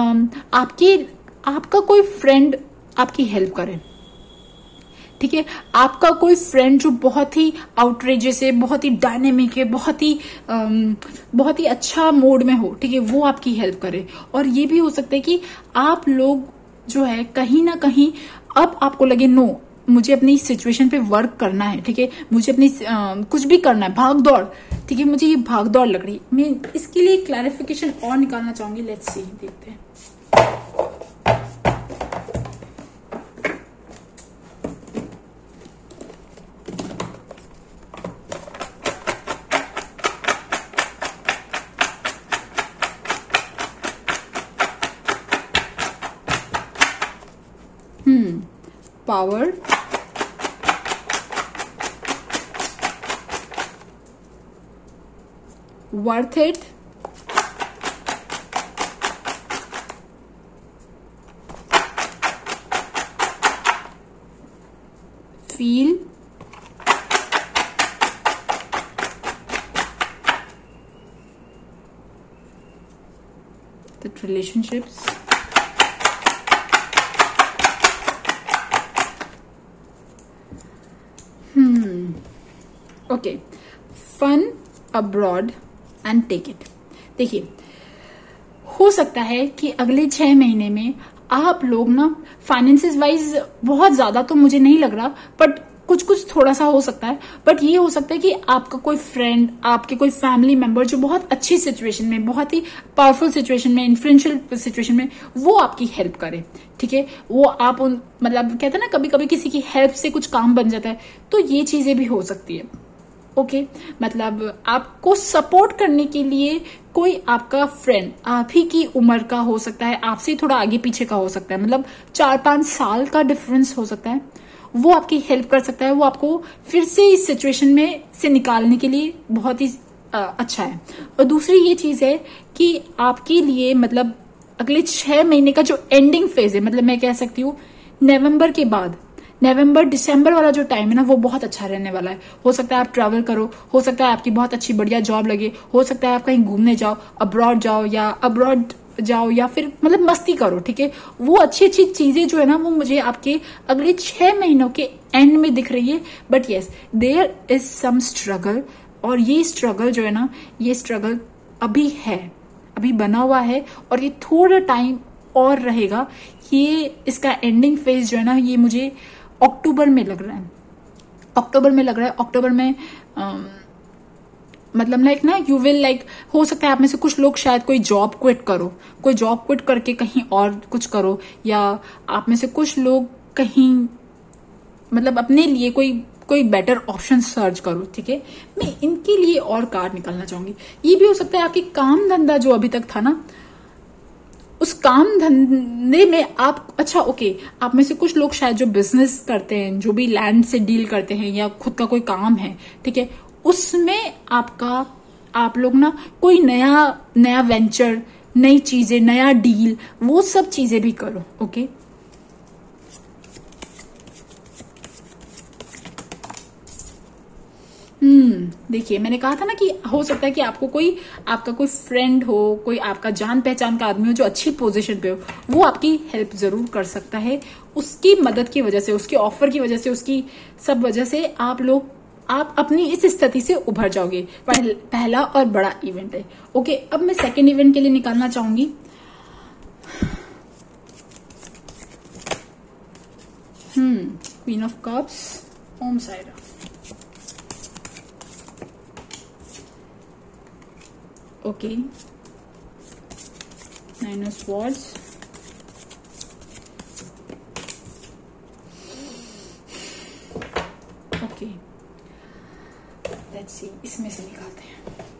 आपका कोई फ्रेंड आपकी हेल्प करे। ठीक है, आपका कोई फ्रेंड जो बहुत ही आउटरेजियस है, बहुत ही डायनेमिक है, बहुत ही अच्छा मोड में हो, ठीक है, वो आपकी हेल्प करे। और ये भी हो सकता है कि आप लोग जो है कहीं ना कहीं अब आपको लगे नो मुझे अपनी सिचुएशन पे वर्क करना है। ठीक है, मुझे अपनी कुछ भी करना है, भाग दौड़। ठीक है, मुझे ये भाग दौड़ लग रही है। मैं इसके लिए क्लैरिफिकेशन और निकालना चाहूंगी। लेट्स सी, देखते हैं। Power, worth it, feel, the relationships, okay, fun abroad and take it. देखिए, हो सकता है कि अगले 6 महीने में आप लोग ना फाइनेंसेस वाइज बहुत ज्यादा तो मुझे नहीं लग रहा, बट कुछ थोड़ा सा हो सकता है। बट ये हो सकता है कि आपका कोई फ्रेंड, आपके कोई फैमिली मेंबर जो बहुत अच्छी सिचुएशन में, बहुत ही पावरफुल सिचुएशन में, इन्फ्लुएंशियल सिचुएशन में, वो आपकी हेल्प करे। ठीक है, वो आप मतलब कहते हैं ना कभी कभी किसी की हेल्प से कुछ काम बन जाता है, तो ये चीजें भी हो सकती है। ओके, मतलब आपको सपोर्ट करने के लिए कोई आपका फ्रेंड आप ही की उम्र का हो सकता है, आपसे ही थोड़ा आगे पीछे का हो सकता है, मतलब 4-5 साल का डिफरेंस हो सकता है, वो आपकी हेल्प कर सकता है। वो आपको फिर से इस सिचुएशन में से निकालने के लिए बहुत ही अच्छा है। और दूसरी ये चीज है कि आपके लिए मतलब अगले 6 महीने का जो एंडिंग फेज है, मतलब मैं कह सकती हूँ नवंबर के बाद, नवंबर दिसंबर वाला जो टाइम है ना, वो बहुत अच्छा रहने वाला है। हो सकता है आप ट्रैवल करो, हो सकता है आपकी बहुत अच्छी बढ़िया जॉब लगे, हो सकता है आप कहीं घूमने जाओ, अब्रॉड जाओ या फिर मतलब मस्ती करो। ठीक है, वो अच्छी अच्छी चीजें जो है ना, वो मुझे आपके अगले 6 महीनों के एंड में दिख रही है। But yes, there is some struggle, और ये स्ट्रगल जो है ना, ये स्ट्रगल अभी है, अभी बना हुआ है, और ये थोड़ा टाइम और रहेगा। ये इसका एंडिंग फेज जो है ना, ये मुझे अक्टूबर में लग रहा है। अक्टूबर में मतलब लाइक ना यू विल लाइक, हो सकता है आप में से कुछ लोग शायद कोई जॉब क्विट करके कहीं और कुछ करो, या आप में से कुछ लोग कहीं मतलब अपने लिए कोई बेटर ऑप्शन सर्च करो। ठीक है, मैं इनके लिए और कार्ड निकालना चाहूंगी। ये भी हो सकता है आपकी काम धंधा जो अभी तक था ना, उस काम धंधे में आप आप में से कुछ लोग शायद जो बिजनेस करते हैं, जो भी लैंड से डील करते हैं, या खुद का कोई काम है, ठीक है, उसमें आप लोग ना कोई नया वेंचर नई चीजें, नया डील, वो सब चीजें भी करो। ओके, देखिए मैंने कहा था ना कि हो सकता है कि आपका कोई फ्रेंड हो, कोई आपका जान पहचान का आदमी हो जो अच्छी पोजीशन पे हो, वो आपकी हेल्प जरूर कर सकता है। उसकी मदद की वजह से, उसके ऑफर की वजह से, उसकी सब वजह से आप अपनी इस स्थिति से उभर जाओगे। पहला और बड़ा इवेंट है। ओके, अब मैं सेकेंड इवेंट के लिए निकालना चाहूंगी। Queen of cups, Om Sai Ram. Okay, nine of swords, okay, let's see इसमें से निकालते हैं।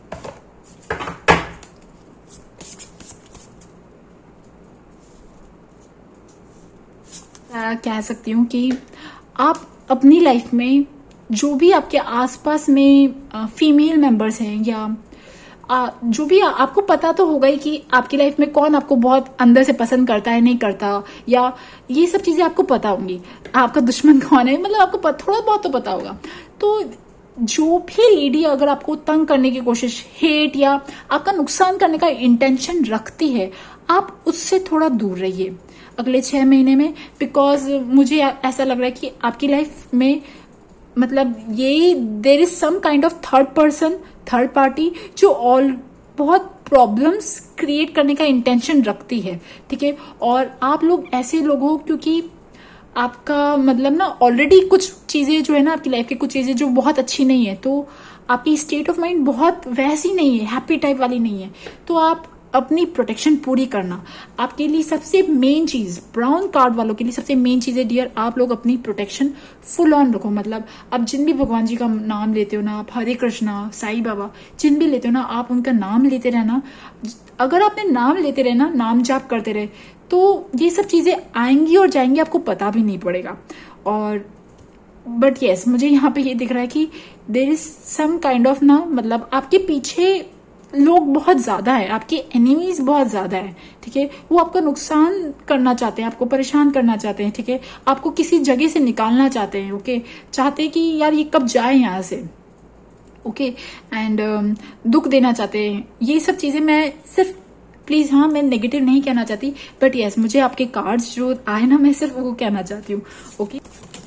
कह सकती हूँ कि आप अपनी लाइफ में जो भी आपके आसपास में फीमेल मेंबर्स हैं, या जो भी आपको पता तो होगा ही कि आपकी लाइफ में कौन आपको बहुत अंदर से पसंद करता है, नहीं करता, या ये सब चीजें आपको पता होंगी। आपका दुश्मन कौन है, मतलब आपको थोड़ा बहुत तो पता होगा। तो जो भी लेडी अगर आपको तंग करने की कोशिश, हेट या आपका नुकसान करने का इंटेंशन रखती है, आप उससे थोड़ा दूर रहिए अगले 6 महीने में। बिकॉज मुझे ऐसा लग रहा है कि आपकी लाइफ में मतलब ये there is some kind of third person, third party जो बहुत प्रॉब्लम्स क्रिएट करने का इंटेंशन रखती है। ठीक है, और आप लोग ऐसे लोग हो क्योंकि आपका मतलब ना ऑलरेडी कुछ चीजें जो है ना आपकी लाइफ की कुछ चीजें जो बहुत अच्छी नहीं है, तो आपकी स्टेट ऑफ माइंड बहुत वैसी नहीं है, हैप्पी टाइप वाली नहीं है। तो आप अपनी प्रोटेक्शन पूरी करना आपके लिए सबसे मेन चीज, ब्राउन कार्ड वालों के लिए सबसे मेन चीज है डियर, आप लोग अपनी प्रोटेक्शन फुल ऑन रखो। मतलब आप जिन भी भगवान जी का नाम लेते हो ना, आप हरे कृष्णा, साईं बाबा जिन भी लेते हो ना, आप उनका नाम लेते रहना। अगर आपने नाम लेते रहना, नाम जाप करते रहे, तो ये सब चीजें आएंगी और जाएंगी, आपको पता भी नहीं पड़ेगा। और बट यस, मुझे यहाँ पे ये दिख रहा है कि there is some kind of ना, मतलब आपके पीछे लोग बहुत ज्यादा है, आपके एनिमीज बहुत ज्यादा है। ठीक है, वो आपका नुकसान करना चाहते हैं, आपको परेशान करना चाहते हैं। ठीक है, आपको किसी जगह से निकालना चाहते हैं। ओके, चाहते हैं कि यार ये कब जाए यहाँ से। ओके, एंड दुख देना चाहते हैं। ये सब चीजें मैं सिर्फ, प्लीज हाँ, मैं नेगेटिव नहीं कहना चाहती, बट यस, मुझे आपके कार्ड्स जो आए ना, मैं सिर्फ वो कहना चाहती हूँ। Okay,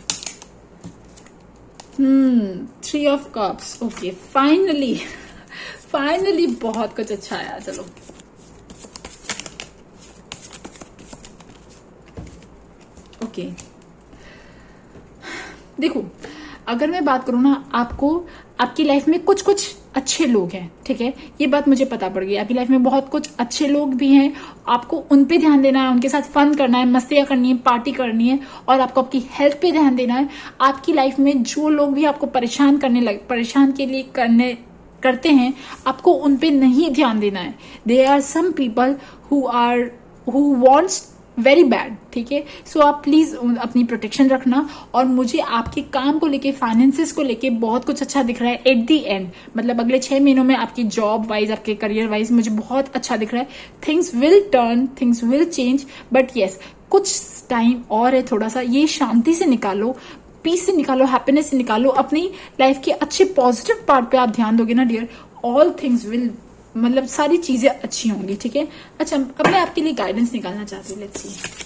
3 of cups. Okay, finally बहुत कुछ अच्छा आया। चलो, ओके, देखो अगर मैं बात करूं ना, आपकी लाइफ में कुछ अच्छे लोग हैं। ठीक है, ये बात मुझे पता पड़ गई, आपकी लाइफ में बहुत कुछ अच्छे लोग भी हैं। आपको उन पे ध्यान देना है, उनके साथ फन करना है, मस्तियां करनी है, पार्टी करनी है, और आपको आपकी हेल्थ पे ध्यान देना है। आपकी लाइफ में जो लोग भी आपको परेशान के लिए करते हैं, आपको उन पे नहीं ध्यान देना है। There are some people who wants very bad. ठीक है, सो आप प्लीज अपनी प्रोटेक्शन रखना। और मुझे आपके काम को लेके, फाइनेंसेस को लेके बहुत कुछ अच्छा दिख रहा है एट दी एंड। मतलब अगले 6 महीनों में आपकी जॉब वाइज, आपके करियर वाइज मुझे बहुत अच्छा दिख रहा है। Things will turn, things will change, but yes, कुछ टाइम और है थोड़ा सा। ये शांति से निकालो, पीस से निकालो, हैप्पीनेस से निकालो। अपनी लाइफ के अच्छे पॉजिटिव पार्ट पे आप ध्यान दोगे ना डियर, ऑल थिंग्स विल, मतलब सारी चीजें अच्छी होंगी। ठीक है, अच्छा, अब मैं आपके लिए गाइडेंस निकालना चाहती हूँ। Let's see,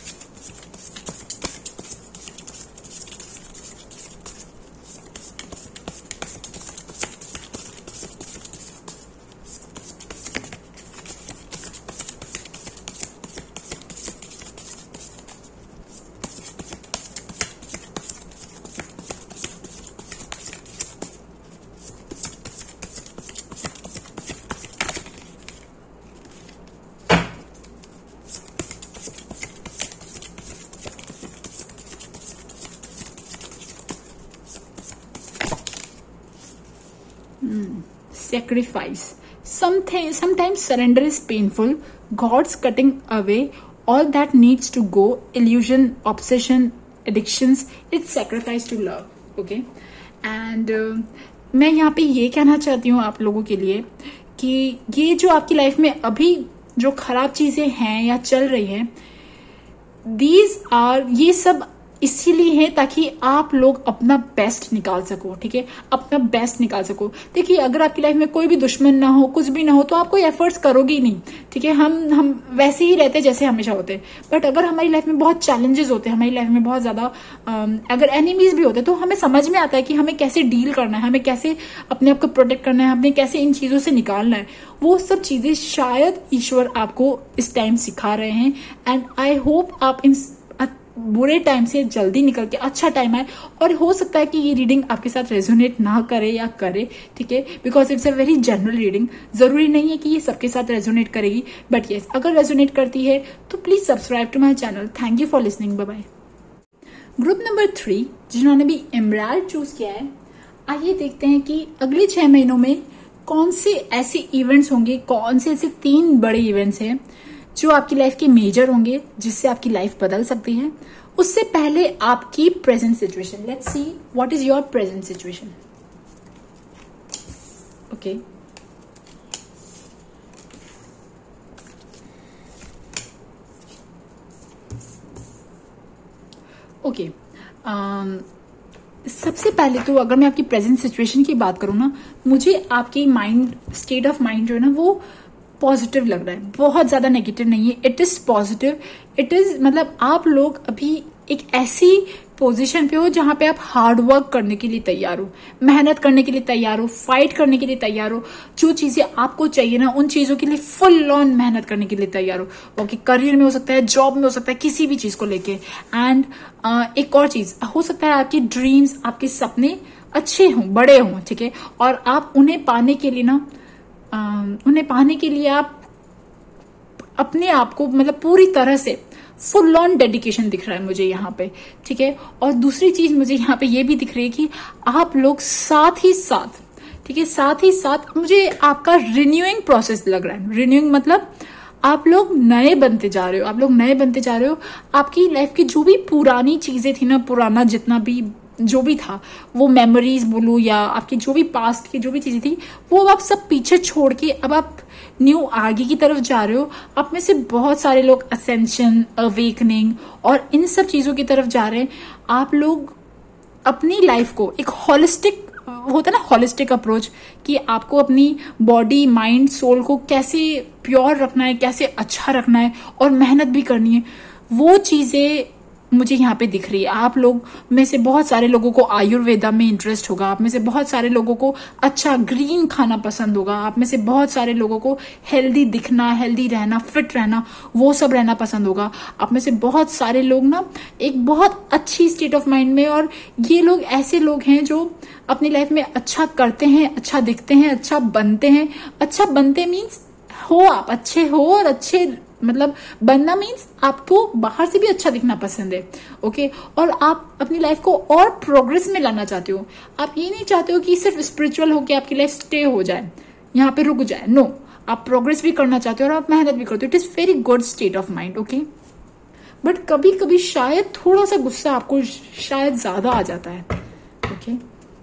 sacrifice. Sometimes surrender is painful. God's cutting away all that needs to go. Illusion, obsession, addictions. It's sacrifice to love. Okay, and मैं यहाँ पे ये कहना चाहती हूँ आप लोगों के लिए कि ये जो आपकी लाइफ में अभी जो खराब चीजें हैं या चल रही हैं, ये सब इसीलिए है ताकि आप लोग अपना बेस्ट निकाल सको, ठीक है, अपना बेस्ट निकाल सको। देखिए, अगर आपकी लाइफ में कोई भी दुश्मन ना हो, कुछ भी ना हो, तो आप कोई एफर्ट्स करोगे ही नहीं, ठीक है। हम वैसे ही रहते जैसे हमेशा होते। बट अगर हमारी लाइफ में बहुत चैलेंजेस होते हैं, हमारी लाइफ में बहुत ज्यादा अगर एनिमीज भी होते, तो हमें समझ में आता है कि हमें कैसे डील करना है, हमें कैसे अपने आप को प्रोटेक्ट करना है, हमें कैसे इन चीजों से निकालना है। वो सब चीजें शायद ईश्वर आपको इस टाइम सिखा रहे हैं। एंड आई होप आप इन बुरे टाइम से जल्दी निकल के अच्छा टाइम आए। और हो सकता है कि ये रीडिंग आपके साथ रेजोनेट ना करे या करे, ठीक है, because it's a very general reading. जरूरी नहीं है कि ये सबके साथ रेजोनेट करेगी, बट यस, अगर रेजोनेट करती है तो please subscribe to my channel. Thank you for listening. Bye bye. Group number 3 जिन्होंने भी एमराल्ड चूज किया है, आइए देखते हैं कि अगले 6 महीनों में कौन से ऐसे इवेंट्स होंगे, कौन से ऐसे 3 बड़े इवेंट्स हैं जो आपकी लाइफ के मेजर होंगे, जिससे आपकी लाइफ बदल सकती है। उससे पहले आपकी present situation, let's see what is your present situation. Okay, okay, सबसे पहले तो अगर मैं आपकी प्रेजेंट सिचुएशन की बात करूं ना, मुझे आपकी माइंड स्टेट ऑफ माइंड जो है ना वो पॉजिटिव लग रहा है, बहुत ज्यादा नेगेटिव नहीं है। It is positive. It is मतलब आप लोग अभी एक ऐसी पोजीशन पे हो जहां पे आप हार्ड वर्क करने के लिए तैयार हो, मेहनत करने के लिए तैयार हो, फाइट करने के लिए तैयार हो। जो चीजें आपको चाहिए ना, उन चीजों के लिए फुल ऑन मेहनत करने के लिए तैयार हो। ओके, करियर में हो सकता है, जॉब में हो सकता है, किसी भी चीज को लेके। एंड एक और चीज हो सकता है, आपके ड्रीम्स, आपके सपने अच्छे हों, बड़े हों, ठीक है, और आप उन्हें पाने के लिए आप अपने आप को मतलब पूरी तरह से फुल ऑन डेडिकेशन दिख रहा है मुझे यहाँ पे, ठीक है। और दूसरी चीज मुझे यहाँ पे ये भी दिख रही है कि आप लोग साथ ही साथ, ठीक है, साथ ही साथ मुझे आपका रिन्यूइंग प्रोसेस लग रहा है। रिन्यूइंग मतलब आप लोग नए बनते जा रहे हो, आप लोग नए बनते जा रहे हो। आपकी लाइफ की जो भी पुरानी चीजें थी ना, पुराना जितना भी जो भी था, वो मेमोरीज बोलूं या आपकी जो भी पास्ट की जो भी चीजें थी, वो आप सब पीछे छोड़ के अब आप न्यू आगे की तरफ जा रहे हो। आप में से बहुत सारे लोग असेंशन, अवेकनिंग और इन सब चीजों की तरफ जा रहे हैं। आप लोग अपनी लाइफ को एक हॉलिस्टिक होता है ना, हॉलिस्टिक अप्रोच, कि आपको अपनी बॉडी, माइंड, सोल को कैसे प्योर रखना है, कैसे अच्छा रखना है और मेहनत भी करनी है, वो चीजें मुझे यहाँ पे दिख रही है। आप लोग में से बहुत सारे लोगों को आयुर्वेदा में इंटरेस्ट होगा, आप में से बहुत सारे लोगों को अच्छा ग्रीन खाना पसंद होगा, आप में से बहुत सारे लोगों को हेल्दी दिखना, हेल्दी रहना, फिट रहना, वो सब रहना पसंद होगा। आप में से बहुत सारे लोग ना एक बहुत अच्छी स्टेट ऑफ माइंड में, और ये लोग ऐसे लोग हैं जो अपनी लाइफ में अच्छा करते हैं, अच्छा दिखते हैं, अच्छा बनते हैं। अच्छा बनते मीन्स हो आप अच्छे हो, और अच्छे मतलब बनना मीन्स आपको बाहर से भी अच्छा दिखना पसंद है। ओके, और आप अपनी लाइफ को और प्रोग्रेस में लाना चाहते हो। आप ये नहीं चाहते हो कि सिर्फ स्पिरिचुअल हो के आपकी लाइफ स्टे हो जाए, यहाँ पे रुक जाए। नो, आप प्रोग्रेस भी करना चाहते हो और आप मेहनत भी करते हो। It is very good state of mind. Okay, but कभी कभी शायद थोड़ा सा गुस्सा आपको शायद ज्यादा आ जाता है। ओके,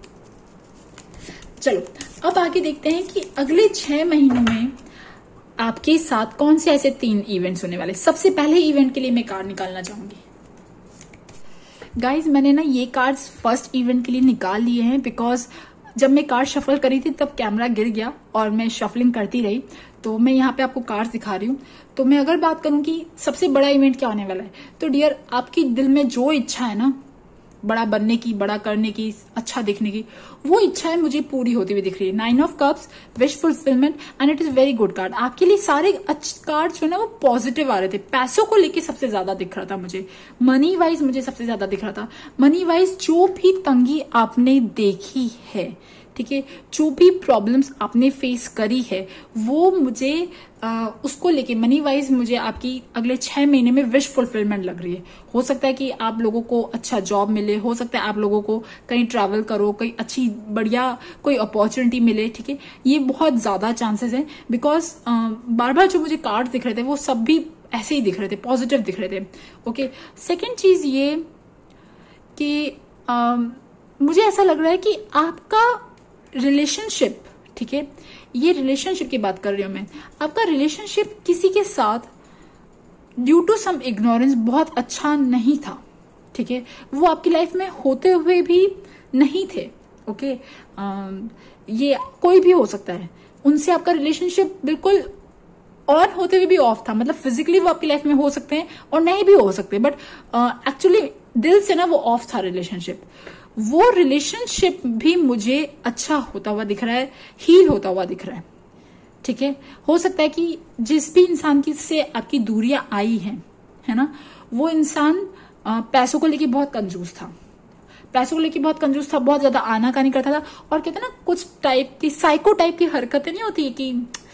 चलो अब आगे देखते हैं कि अगले 6 महीनों में आपके साथ कौन से ऐसे 3 इवेंट्स होने वाले। सबसे पहले इवेंट के लिए मैं कार्ड निकालना चाहूंगी। गाइज, मैंने ना ये कार्ड्स फर्स्ट इवेंट के लिए निकाल लिए हैं, बिकॉज जब मैं कार्ड शफल करी थी तब कैमरा गिर गया और मैं शफलिंग करती रही, तो मैं यहाँ पे आपको कार्ड्स दिखा रही हूँ। तो मैं अगर बात करूं कि सबसे बड़ा इवेंट क्या होने वाला है, तो डियर, आपकी दिल में जो इच्छा है ना, बड़ा बनने की, बड़ा करने की, अच्छा दिखने की, वो इच्छाएं मुझे पूरी होती हुई दिख रही है। 9 of cups, wish fulfilment, and it is very good card. आपके लिए सारे अच्छे कार्ड जो है ना वो पॉजिटिव आ रहे थे। पैसों को लेके सबसे ज्यादा दिख रहा था मुझे, मनी वाइज मुझे सबसे ज्यादा दिख रहा था। मनी वाइज जो भी तंगी आपने देखी है, ठीक है, जो भी प्रॉब्लम्स आपने फेस करी है, वो मुझे उसको लेके मनी वाइज मुझे आपकी अगले 6 महीने में विश फुलफिलमेंट लग रही है। हो सकता है कि आप लोगों को अच्छा जॉब मिले, हो सकता है आप लोगों को कहीं ट्रैवल करो, कहीं अच्छी बढ़िया कोई अपॉर्चुनिटी मिले, ठीक है, ये बहुत ज्यादा चांसेस है। बिकॉज बार बार जो मुझे कार्ड दिख रहे थे वो सब भी ऐसे ही दिख रहे थे, पॉजिटिव दिख रहे थे। ओके, सेकेंड चीज ये कि मुझे ऐसा लग रहा है कि आपका रिलेशनशिप, ठीक है, ये रिलेशनशिप की बात कर रही हूं मैं। आपका रिलेशनशिप किसी के साथ ड्यू टू सम इग्नोरेंस बहुत अच्छा नहीं था, ठीक है, वो आपकी लाइफ में होते हुए भी नहीं थे। ओके, ये कोई भी हो सकता है, उनसे आपका रिलेशनशिप बिल्कुल ऑन होते हुए भी ऑफ था, मतलब फिजिकली वो आपकी लाइफ में हो सकते हैं और नहीं भी हो सकते, बट एक्चुअली दिल से ना वो ऑफ था रिलेशनशिप। वो रिलेशनशिप भी मुझे अच्छा होता हुआ दिख रहा है, हील होता हुआ दिख रहा है, ठीक है। हो सकता है कि जिस भी इंसान की से आपकी दूरियां आई हैं, है ना, वो इंसान पैसों को लेके बहुत कंजूस था, पैसों को लेके बहुत कंजूस था, बहुत ज्यादा आनाकानी करता था, और कहते हैं ना कुछ टाइप की साइको टाइप की हरकतें नहीं होती कि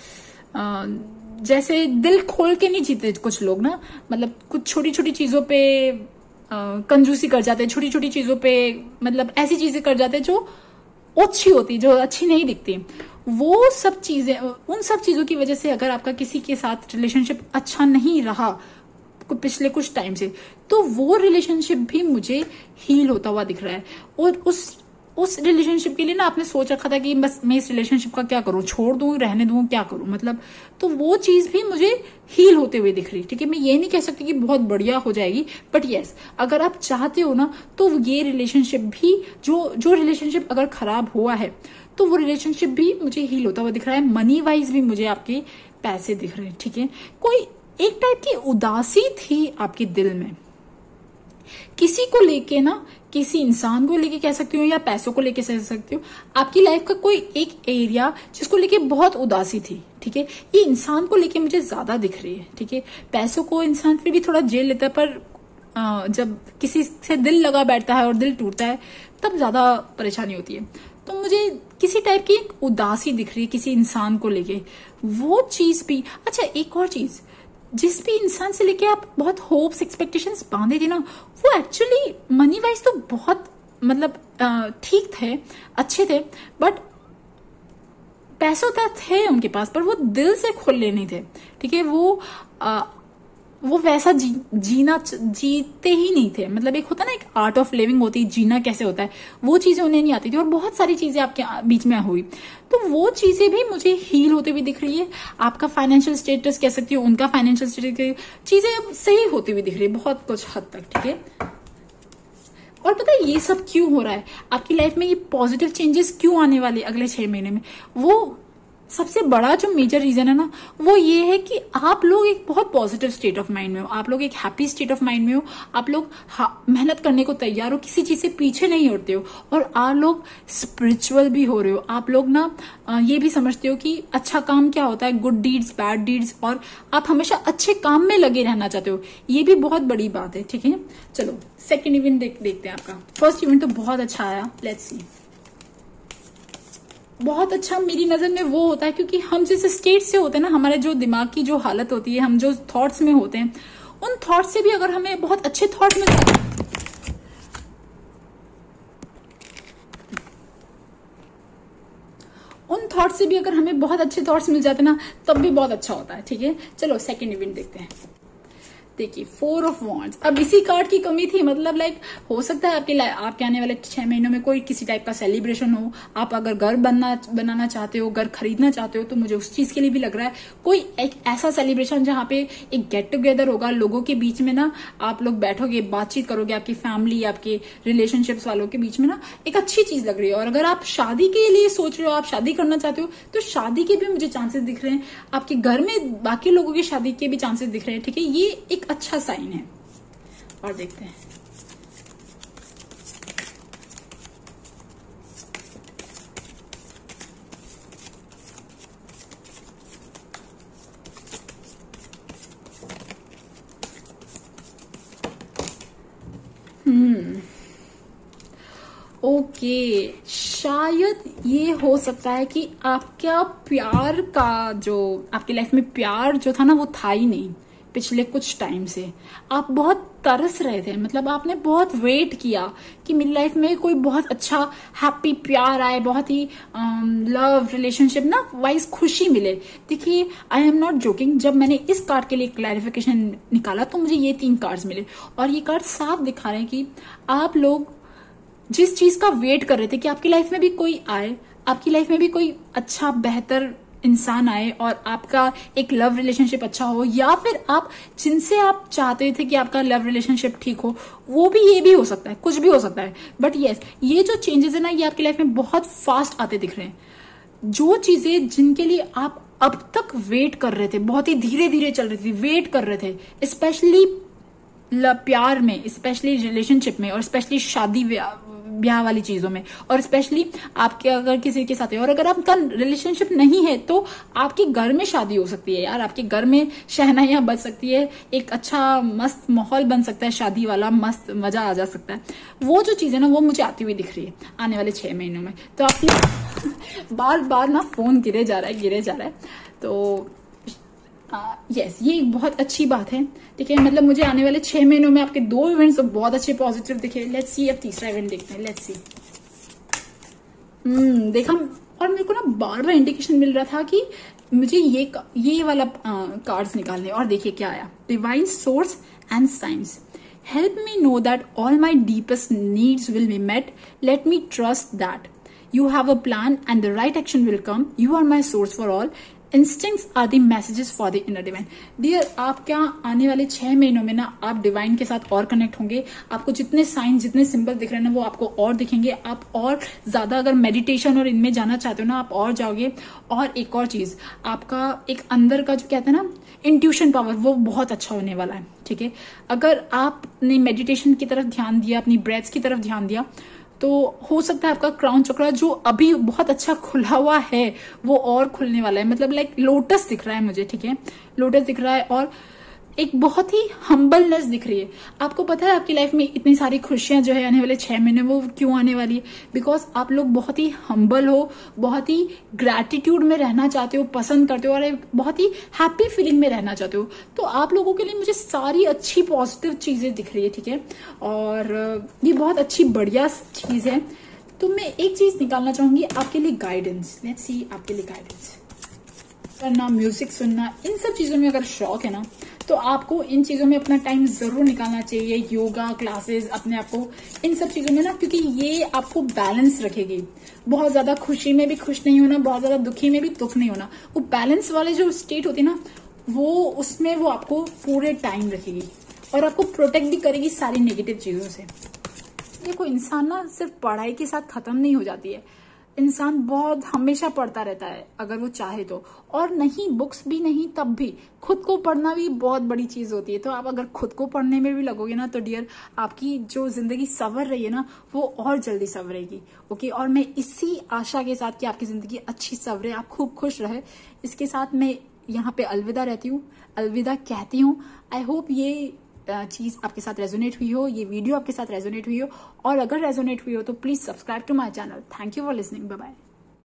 जैसे दिल खोल के नहीं जीते कुछ लोग ना, मतलब कुछ छोटी छोटी चीजों पे कंजूसी कर जाते हैं, छोटी छोटी चीजों पे मतलब ऐसी चीजें कर जाते हैं जो ओछी होती, जो अच्छी नहीं दिखती। वो सब चीजें, उन सब चीजों की वजह से अगर आपका किसी के साथ रिलेशनशिप अच्छा नहीं रहा पिछले कुछ टाइम से, तो वो रिलेशनशिप भी मुझे हील होता हुआ दिख रहा है। और उस रिलेशनशिप के लिए ना आपने सोच रखा था कि बस मैं इस रिलेशनशिप का क्या करूं, छोड़ दूं, रहने दूं, क्या करूं, मतलब, तो वो चीज भी मुझे हील होते हुए दिख रही, ठीक है। मैं ये नहीं कह सकती कि बहुत बढ़िया हो जाएगी, बट यस, अगर आप चाहते हो ना, तो ये रिलेशनशिप भी, जो रिलेशनशिप अगर खराब हुआ है, तो वो रिलेशनशिप भी मुझे हील होता हुआ दिख रहा है। मनी वाइज भी मुझे आपके पैसे दिख रहे हैं, ठीक है। कोई एक टाइप की उदासी थी आपके दिल में किसी को लेके ना, किसी इंसान को लेके कह सकती हूँ या पैसों को लेके कह सकती हूँ। आपकी लाइफ का कोई एक एरिया जिसको लेके बहुत उदासी थी, ठीक है, ये इंसान को लेके मुझे ज्यादा दिख रही है, ठीक है। पैसों को इंसान फिर भी थोड़ा झेल लेता है, पर जब किसी से दिल लगा बैठता है और दिल टूटता है, तब ज्यादा परेशानी होती है। तो मुझे किसी टाइप की एक उदासी दिख रही है किसी इंसान को लेके, वो चीज भी। अच्छा, एक और चीज, जिस भी इंसान से लेके आप बहुत होप्स एक्सपेक्टेशंस बांधे थे ना, वो एक्चुअली मनी वाइज तो बहुत मतलब ठीक थे, अच्छे थे, बट पैसों तक थे उनके पास, पर वो दिल से खुले नहीं थे, ठीक है। वो वैसा जीते ही नहीं थे, मतलब एक होता ना, एक आर्ट ऑफ लिविंग होती है, जीना कैसे होता है, वो चीजें उन्हें नहीं आती थी, और बहुत सारी चीजें आपके बीच में हुई, तो वो चीजें भी मुझे हील होते हुए दिख रही है। आपका फाइनेंशियल स्टेटस कह सकती हूँ, उनका फाइनेंशियल स्टेटस, चीजें अब सही होती हुई दिख रही है बहुत कुछ हद तक, ठीक है। और पता है ये सब क्यों हो रहा है आपकी लाइफ में, ये पॉजिटिव चेंजेस क्यों आने वाले अगले 6 महीने में, वो सबसे बड़ा जो मेजर रीजन है ना, वो ये है कि आप लोग एक बहुत पॉजिटिव स्टेट ऑफ माइंड में हो, आप लोग एक हैप्पी स्टेट ऑफ माइंड में हो, आप लोग मेहनत करने को तैयार हो, किसी चीज से पीछे नहीं हटते हो, और आप लोग स्पिरिचुअल भी हो रहे हो। आप लोग ना ये भी समझते हो कि अच्छा काम क्या होता है, गुड डीड्स, बैड डीड्स, और आप हमेशा अच्छे काम में लगे रहना चाहते हो, ये भी बहुत बड़ी बात है, ठीक है। चलो सेकेंड इवेंट देखते हैं आपका। फर्स्ट इवेंट तो बहुत अच्छा आया, लेट्स सी। बहुत अच्छा मेरी नजर में वो होता है क्योंकि हम जिस स्टेट से होते हैं ना, हमारे जो दिमाग की जो हालत होती है, हम जो थॉट्स में होते हैं, उन थॉट्स से भी अगर हमें बहुत अच्छे थॉट्स मिल जाते हैं, उन थॉट्स से भी अगर हमें बहुत अच्छे थॉट्स मिल जाते हैं ना, तब भी बहुत अच्छा होता है, ठीक है। चलो सेकेंड इवेंट देखते हैं। देखिए 4 ऑफ वॉन्ड्स, अब इसी कार्ड की कमी थी, मतलब लाइक हो सकता है आपके आने वाले 6 महीनों में कोई किसी टाइप का सेलिब्रेशन हो, आप अगर घर बनाना चाहते हो, घर खरीदना चाहते हो, तो मुझे उस चीज के लिए भी लग रहा है कोई एक ऐसा सेलिब्रेशन जहां पे एक गेट टुगेदर होगा, लोगों के बीच में ना आप लोग बैठोगे, बातचीत करोगे, आपकी फैमिली, आपके रिलेशनशिप्स वालों के बीच में ना एक अच्छी चीज लग रही है। और अगर आप शादी के लिए सोच रहे हो, आप शादी करना चाहते हो, तो शादी के भी मुझे चांसेस दिख रहे हैं, आपके घर में बाकी लोगों की शादी के भी चांसेस दिख रहे हैं, ठीक है। ये एक अच्छा साइन है। और देखते हैं ओके, शायद ये हो सकता है कि आपका प्यार का जो आपकी लाइफ में प्यार जो था ना, वो था ही नहीं पिछले कुछ टाइम से। आप बहुत तरस रहे थे, मतलब आपने बहुत वेट किया कि मेरी लाइफ में कोई बहुत अच्छा हैप्पी प्यार आए, बहुत ही लव रिलेशनशिप ना वाइज खुशी मिले। देखिए आई एम नॉट जोकिंग, जब मैंने इस कार्ड के लिए क्लैरिफिकेशन निकाला तो मुझे ये 3 कार्ड्स मिले, और ये कार्ड साफ दिखा रहे हैं कि आप लोग जिस चीज का वेट कर रहे थे कि आपकी लाइफ में भी कोई आए, आपकी लाइफ में भी कोई अच्छा बेहतर इंसान आए और आपका एक लव रिलेशनशिप अच्छा हो, या फिर आप जिनसे आप चाहते थे कि आपका लव रिलेशनशिप ठीक हो, वो भी, ये भी हो सकता है, कुछ भी हो सकता है। बट यस, ये जो चेंजेस है ना, ये आपकी लाइफ में बहुत फास्ट आते दिख रहे हैं। जो चीजें जिनके लिए आप अब तक वेट कर रहे थे, बहुत ही धीरे धीरे चल रही थी, वेट कर रहे थे, स्पेशली प्यार में, स्पेशली रिलेशनशिप में, और स्पेशली शादी ब्याह वाली चीजों में, और स्पेशली आपके अगर किसी के साथ है, और अगर आपका रिलेशनशिप नहीं है तो आपके घर में शादी हो सकती है यार, आपके घर में शहनाइयां बज सकती है, एक अच्छा मस्त माहौल बन सकता है शादी वाला, मस्त मजा आ जा सकता है। वो जो चीज है ना, वो मुझे आती हुई दिख रही है आने वाले 6 महीनों में। तो आपकी बार बार ना फोन गिरे जा रहा है, तो यस, ये एक बहुत अच्छी बात है, ठीक है। मतलब मुझे आने वाले 6 महीनों में आपके 2 इवेंट्स तो बहुत अच्छे पॉजिटिव दिखे। लेट्स सी, अब तीसरा इवेंट देखते हैं, लेट्स सी। देखा, और मेरे को ना बार बार इंडिकेशन मिल रहा था कि मुझे ये वाला कार्ड्स निकालने, और देखिए क्या आया, divine source and science. Help me know that all my deepest needs will be met, let me trust that you have a plan and the right action will come, you are my source for all, instincts are the messages for the inner divine। Dear, आप क्या आने वाले 6 महीनों में ना आप divine के साथ और कनेक्ट होंगे। आपको जितने साइन, जितने सिंबल दिख रहे हैं ना, वो आपको और दिखेंगे। आप और ज्यादा अगर मेडिटेशन और इनमें जाना चाहते हो ना, आप और जाओगे। और एक और चीज, आपका एक अंदर का जो कहते हैं ना इंट्यूशन पावर, वो बहुत अच्छा होने वाला है, ठीक है। अगर आपने मेडिटेशन की तरफ ध्यान दिया, अपनी ब्रेथ्स की तरफ ध्यान दिया, तो हो सकता है आपका क्राउन चक्र जो अभी बहुत अच्छा खुला हुआ है, वो और खुलने वाला है। मतलब लाइक लोटस दिख रहा है मुझे, ठीक है, लोटस दिख रहा है, और एक बहुत ही हम्बलनेस दिख रही है। आपको पता है आपकी लाइफ में इतनी सारी खुशियां जो है आने वाले 6 महीने, वो क्यों आने वाली है? बिकॉज आप लोग बहुत ही हम्बल हो, बहुत ही ग्रैटिट्यूड में रहना चाहते हो, पसंद करते हो, और एक बहुत ही हैप्पी फीलिंग में रहना चाहते हो। तो आप लोगों के लिए मुझे सारी अच्छी पॉजिटिव चीजें दिख रही है, ठीक है, और ये बहुत अच्छी बढ़िया चीज है। तो मैं एक चीज निकालना चाहूंगी आपके लिए, गाइडेंस। लेट्स सी, आपके लिए गाइडेंस करना, म्यूजिक सुनना, इन सब चीजों में अगर शौक है ना, तो आपको इन चीजों में अपना टाइम जरूर निकालना चाहिए। योगा क्लासेस, अपने आप को इन सब चीजों में ना, क्योंकि ये आपको बैलेंस रखेगी। बहुत ज्यादा खुशी में भी खुश नहीं होना, बहुत ज्यादा दुखी में भी दुख नहीं होना। वो बैलेंस वाले जो स्टेट होती है ना, वो उसमें वो आपको पूरे टाइम रखेगी, और आपको प्रोटेक्ट भी करेगी सारी नेगेटिव चीजों से। देखो, इंसान ना सिर्फ पढ़ाई के साथ खत्म नहीं हो जाती है। इंसान बहुत हमेशा पढ़ता रहता है अगर वो चाहे तो, और नहीं बुक्स भी नहीं, तब भी खुद को पढ़ना भी बहुत बड़ी चीज होती है। तो आप अगर खुद को पढ़ने में भी लगोगे ना, तो डियर, आपकी जो जिंदगी संवर रही है ना, वो और जल्दी संवरेगी। ओके, और मैं इसी आशा के साथ कि आपकी जिंदगी अच्छी संवरे, आप खूब खुश रहे, इसके साथ मैं यहाँ पे अलविदा रहती हूँ, अलविदा कहती हूँ। आई होप ये चीज आपके साथ रेजोनेट हुई हो, ये वीडियो आपके साथ रेजोनेट हुई हो, और अगर रेजोनेट हुई हो तो please subscribe to my channel. Thank you for listening, bye bye.